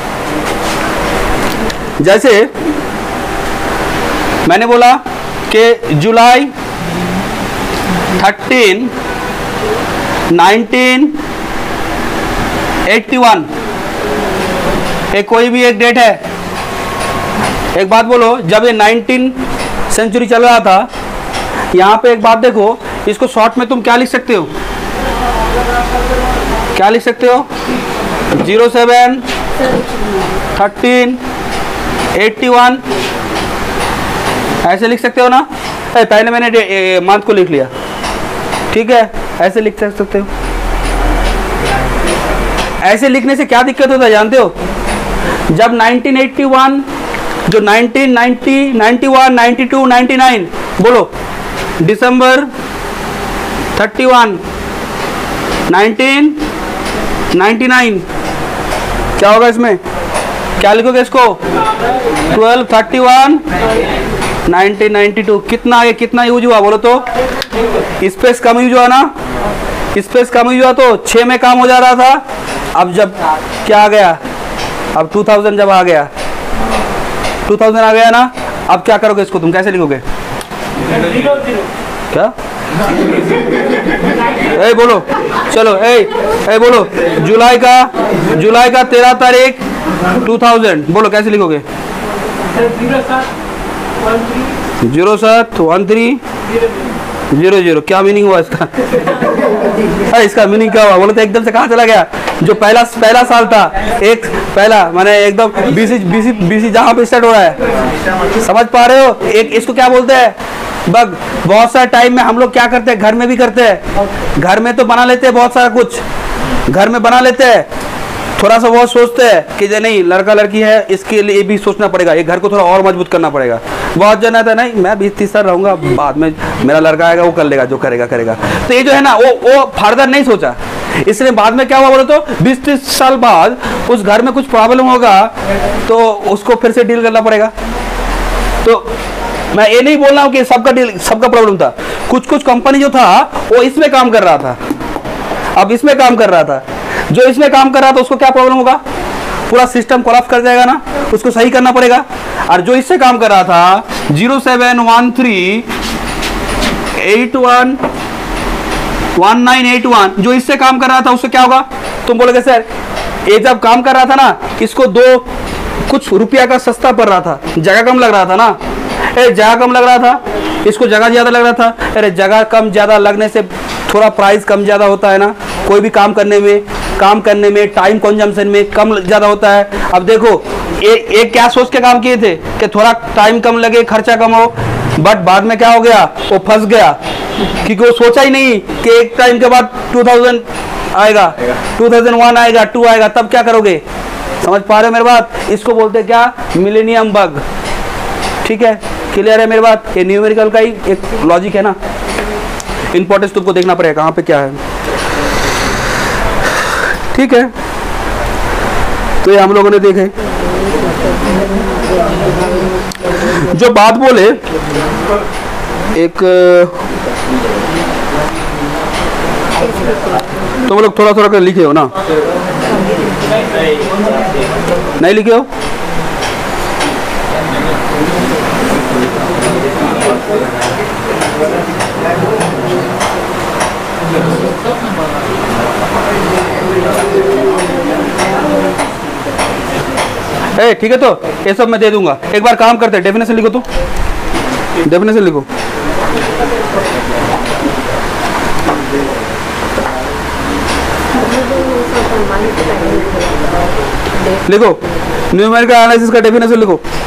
जैसे मैंने बोला कि July thirteen nineteen eighty one, एक कोई भी एक डेट है। एक बात बोलो, जब ये नाइनटीन सेंचुरी चल रहा था, यहाँ पे एक बात देखो, इसको शॉर्ट में तुम क्या लिख सकते हो? क्या लिख सकते हो? Zero seven thirteen eighty one, ऐसे लिख सकते हो ना? ए, पहले मैंने मंथ को लिख लिया, ठीक है, ऐसे लिख सकते हो। ऐसे लिखने से क्या दिक्कत होता है जानते हो? जब नाइनटीन एट्टी वन, जो nineteen ninety, ninety one, ninety two, ninety nine, बोलो December thirty one nineteen ninety nine, क्या होगा इसमें? क्या लिखोगे इसको? Twelve thirty one nineteen ninety two. कितना आगे कितना यूज हुआ बोलो तो? स्पेस कम यूज हुआ ना, स्पेस कम यूज हुआ तो छः में काम हो जा रहा था। अब जब क्या आ गया? अब टू थाउजेंड जब आ गया, टू थाउजेंड आ गया ना, अब क्या करोगे इसको? तुम कैसे लिखोगे? क्या ए बोलो, चलो ए ए बोलो, जुलाई का जुलाई का तेरह तारीख टू थाउजेंड, बोलो कैसे लिखोगे? जीरो सात वन थ्री जीरो जीरो। क्या मीनिंग हुआ इसका? अरे इसका मीनिंग क्या हुआ बोलो तो? एकदम से कहाँ चला गया? जो पहला पहला साल था, एक पहला माने एकदम बीसी बीसी बीसी जहाँ पे स्टार्ट हो रहा है, समझ पा रहे हो? एक इसको क्या बोलते हैं? बग। बहुत सारे टाइम में हम लोग क्या करते हैं, घर में भी करते हैं, घर में तो बना लेते हैं, बहुत सारा कुछ घर में बना लेते हैं, थोड़ा सा बहुत सोचते हैं कि नहीं लड़का लड़की है, इसके लिए भी सोचना पड़ेगा, ये घर को थोड़ा और मजबूत करना पड़ेगा। बहुत जन आता है नहीं मैं बीस तीस साल रहूंगा, बाद में मेरा लड़का आएगा वो कर लेगा, जो करेगा करेगा। तो ये जो है ना, वो वो फर्दर नहीं सोचा, इसलिए बाद में क्या हुआ बोलो तो? बीस तीस साल बाद उस घर में कुछ प्रॉब्लम होगा तो उसको फिर से डील करना पड़ेगा। तो मैं ये नहीं बोल रहा हूँ कि सबका डील सबका प्रॉब्लम था, कुछ कुछ कंपनी जो था वो इसमें काम कर रहा था, अब इसमें काम कर रहा था, जो इसमें काम कर रहा था उसको क्या प्रॉब्लम होगा? पूरा सिस्टम कोलैप्स कर जाएगा ना, उसको सही करना पड़ेगा। और जो इससे काम कर रहा था zero seven one three eight one one nine eight one, जो इससे काम कर रहा था उससे क्या होगा? तुम बोलोगे सर ये जब काम कर रहा था ना, इसको दो कुछ रुपया का सस्ता पड़ रहा था, जगह कम लग रहा था ना, ए जगह कम लग रहा था, इसको जगह ज्यादा लग रहा था। अरे जगह कम ज्यादा लगने से थोड़ा प्राइस कम ज्यादा होता है ना, कोई भी काम करने में काम करने में टाइम कंजम्पशन में कम ज्यादा होता है। अब देखो एक एक क्या सोच के काम किए थे कि थोड़ा टाइम कम लगे, खर्चा कम हो, बट बाद में क्या हो गया? वो फंस गया, क्योंकि वो सोचा ही नहीं कि एक टाइम के बाद टू थाउजेंड आएगा, टू थाउजेंड वन आएगा, टू आएगा, तब क्या करोगे? समझ पा रहे हो मेरी बात? इसको बोलते हैं क्या? Millennium bug. ठीक है, क्लियर है मेरी बात? ये न्यूमेरिकल का ही एक लॉजिक है ना, इंपॉर्टेंस तुमको देखना पड़ेगा कहाँ पे क्या है। ठीक है, तो ये हम लोगों ने देखे। जो बात बोले एक, तो वो लोग थोड़ा थोड़ा कर लिखे हो ना? नहीं लिखे हो? ए ठीक है, तो ये सब मैं दे दूंगा। एक बार काम करते हैं, डेफिनेशन लिखो तो। डेफिनेशन लिखो। लिखो न्यूमेरिकल एनालिसिस का डेफिनेशन लिखो।